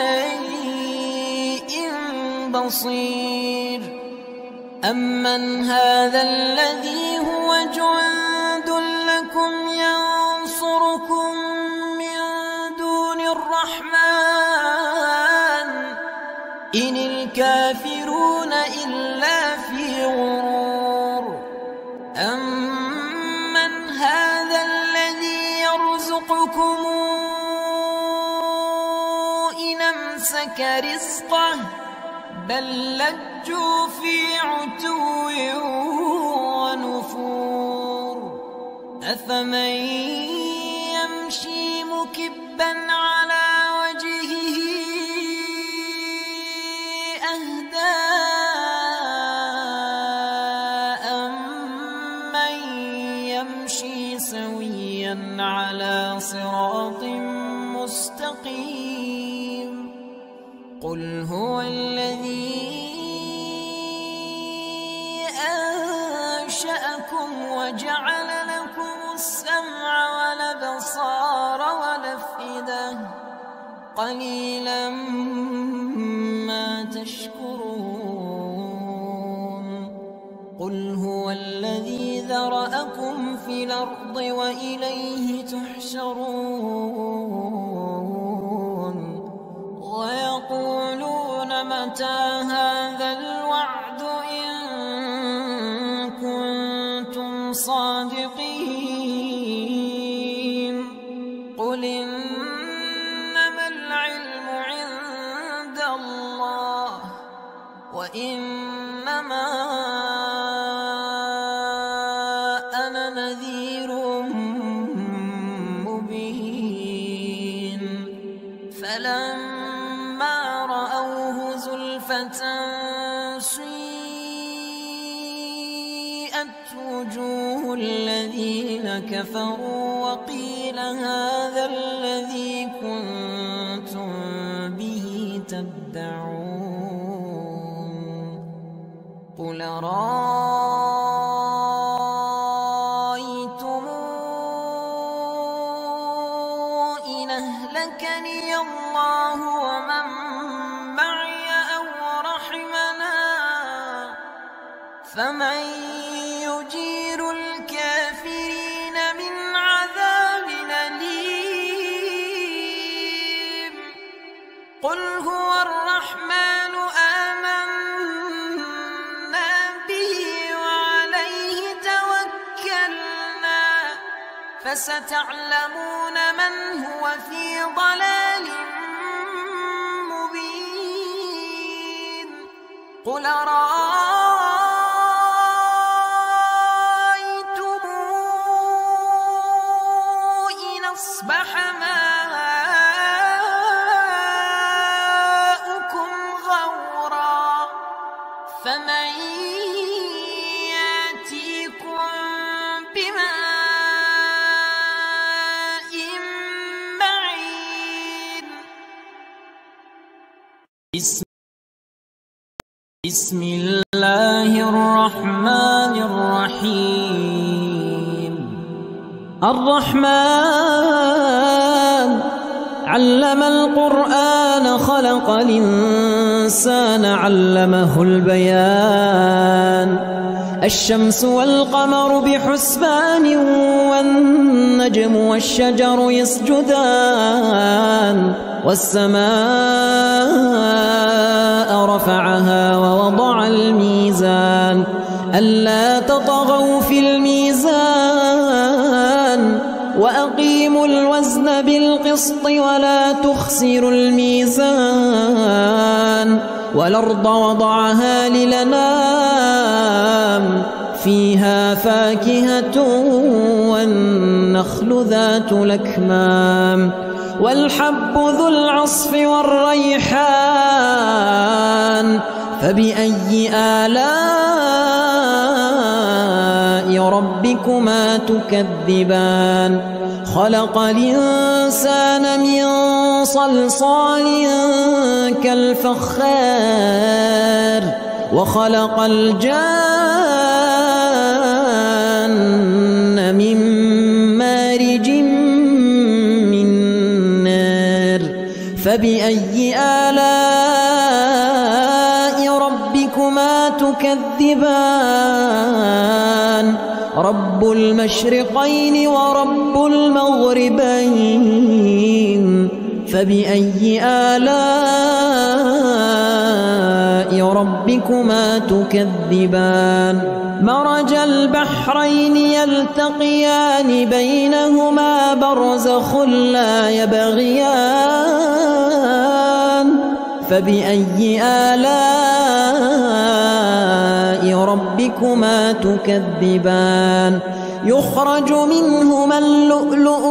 شيء بصير أمن هذا الذي هو جند لكم ينصركم من دون الرحمن إن الكافرون إلا في غرور أمن هذا الذي يرزقكم إن أمسك رزقه بل لجوا في عتو ونفور أفمن يمشي مكبا قل هو الذي أنشأكم وجعل لكم السمع والأبصار والأفئدة قليلا ما تشكرون قل هو الذي ذرأكم في الأرض وإليه تحشرون ويقولون متى هذا الوعد إن كنتم صادقين قل إنما العلم عند الله وإنما أنا نذير مبين فلما رأوه زلفة سيئت وجوه الذين كفروا وقيل هذا الذي كنتم به تدعون قل رأيتم إن أهلكني الله ومن معي أو رحمنا فمن يجير الكافرين من عذاب أليم قل هو الرحمن آمنا به وعليه توكلنا فستعلمون من هو في ضلال مبين قل أرأيتم إن أصبح ماؤكم غورا فمن يأتيكم بماء معين بسم الله الرحمن الرحيم الرحمن علم القرآن خلق الإنسان علمه البيان الشمس والقمر بحسبان والنجم والشجر يسجدان والسماء رفعها ووضع الميزان ألا تطغوا في الميزان وأقيموا الوزن بالقسط ولا تخسروا الميزان والأرض وضعها للأنام فيها فاكهة والنخل ذات الأكمام والحب ذو العصف والريحان فبأي آلاء ربكما تكذبان خلق الإنسان من صلصال كالفخار وخلق الجان من مارج من نار فبأي آلاء ربكما تكذبان رب المشرقين ورب المغربين فبأي آلاء ربكما تكذبان مرج البحرين يلتقيان بينهما برزخ لا يبغيان فبأي آلاء ربكما تكذبان يخرج منهما اللؤلؤ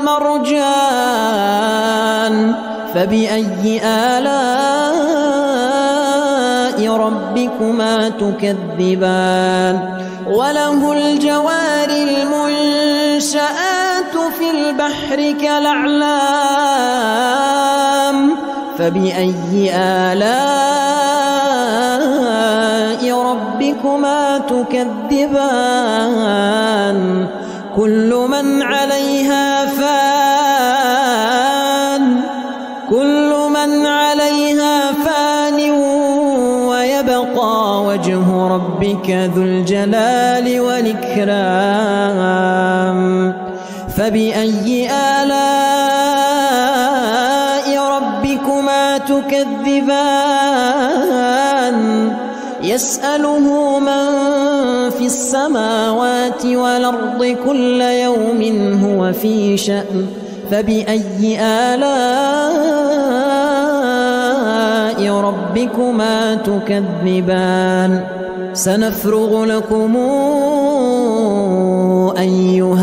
والمرجان فبأي آلاء ربكما تكذبان وله الجوار المنشآت في البحر كالأعلام فبأي آلاء ربكما تكذبان كل من عليها فان كل من عليها فان ويبقى وجه ربك ذو الجلال والإكرام فبأي آلاء ربكما تكذبان يسأله من في السماوات والأرض كل يوم هو في شأن فبأي آلاء ربكما تكذبان سنفرغ لكم أيها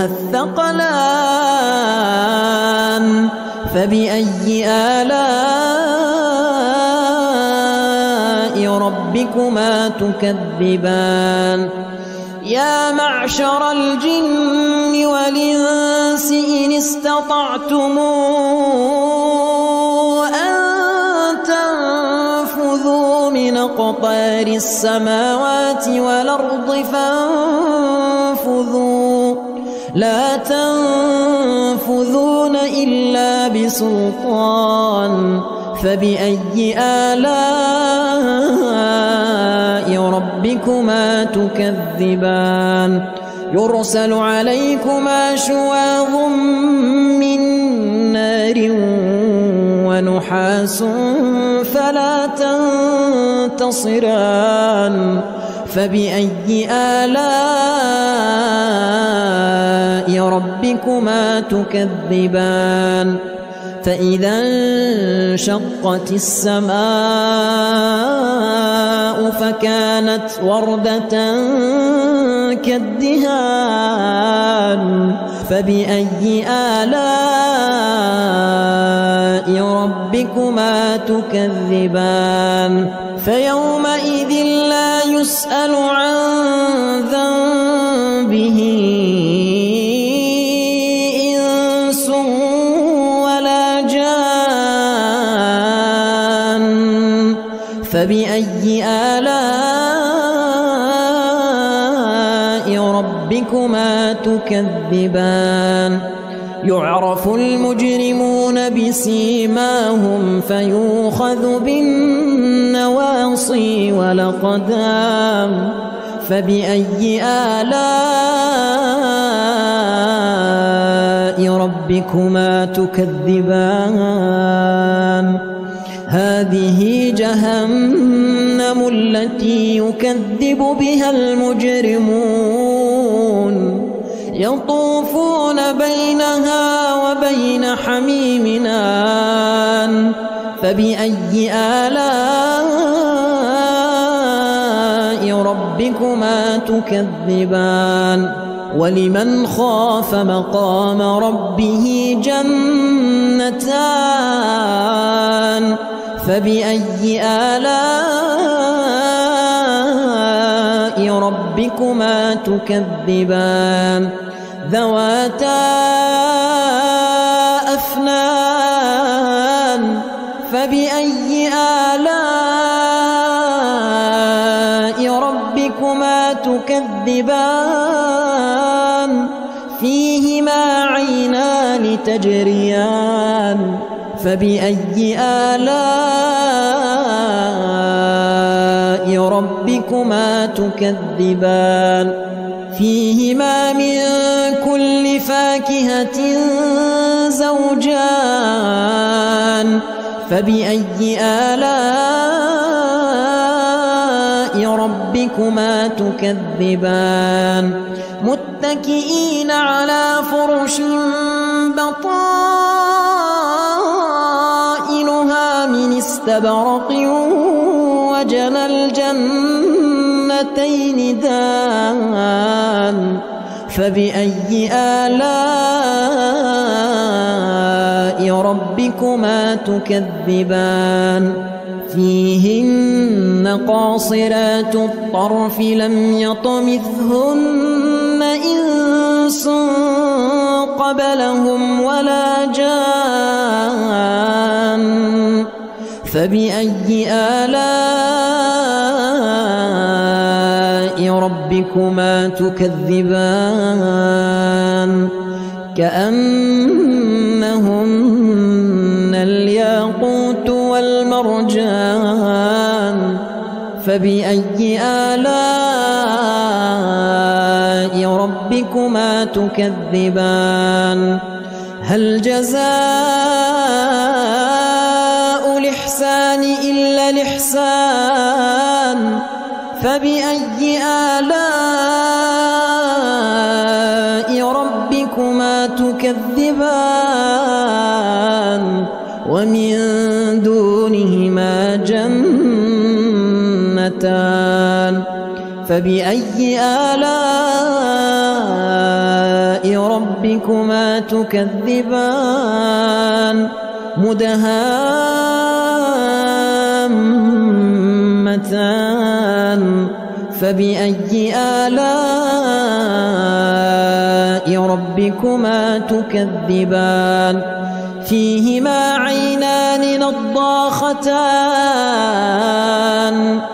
الثقلان فبأي آلاء ربكما تكذبان يا معشر الجن والإنس إن استطعتم أن تنفذوا من أقطار السماوات والأرض فانفذوا لا تنفذون إلا بسلطان فبأي آلاء ربكما تكذبان يرسل عليكما شواظ من نار ونحاس فلا تنتصران فبأي آلاء ربكما تكذبان فإذا انشقت السماء فكانت وردة كالدهان فبأي آلاء ربكما تكذبان فيومئذ لا يسأل عن ذنبه إنس ولا جان فبأي آلاء ربكما تكذبان يعرف المجرمون بسيماهم فيؤخذ بالنواصي والأقدام فبأي آلاء ربكما تكذبان هذه جهنم التي يكذب بها المجرمون يطوفون بينها وبين حميم آن فبأي آلاء ربكما تكذبان ولمن خاف مقام ربه جنتان فبأي آلاء ربكما تكذبان ذواتا أفنان فبأي آلاء ربكما تكذبان فيهما عينان تجريان فبأي آلاء ربكما تكذبان فيهما من كل فاكهة زوجان فبأي آلاء ربكما تكذبان متكئين على فرش بطائنها من استبرق وجنى الجنتين دان فبأي آلاء ربكما تكذبان فيهن قاصرات الطرف لم يطمثهن إنس قبلهم ولا جان فبأي آلاء ربكما تكذبان كأنهن الياقوت والمرجان فبأي آلاء ربكما تكذبان هل جزاء الإحسان إلا الإحسان فبأي آلاء ربكما تكذبان ومن دونهما جنتان فبأي آلاء ربكما تكذبان مدهامتان فبأي آلاء ربكما تكذبان فيهما عينان نضاختان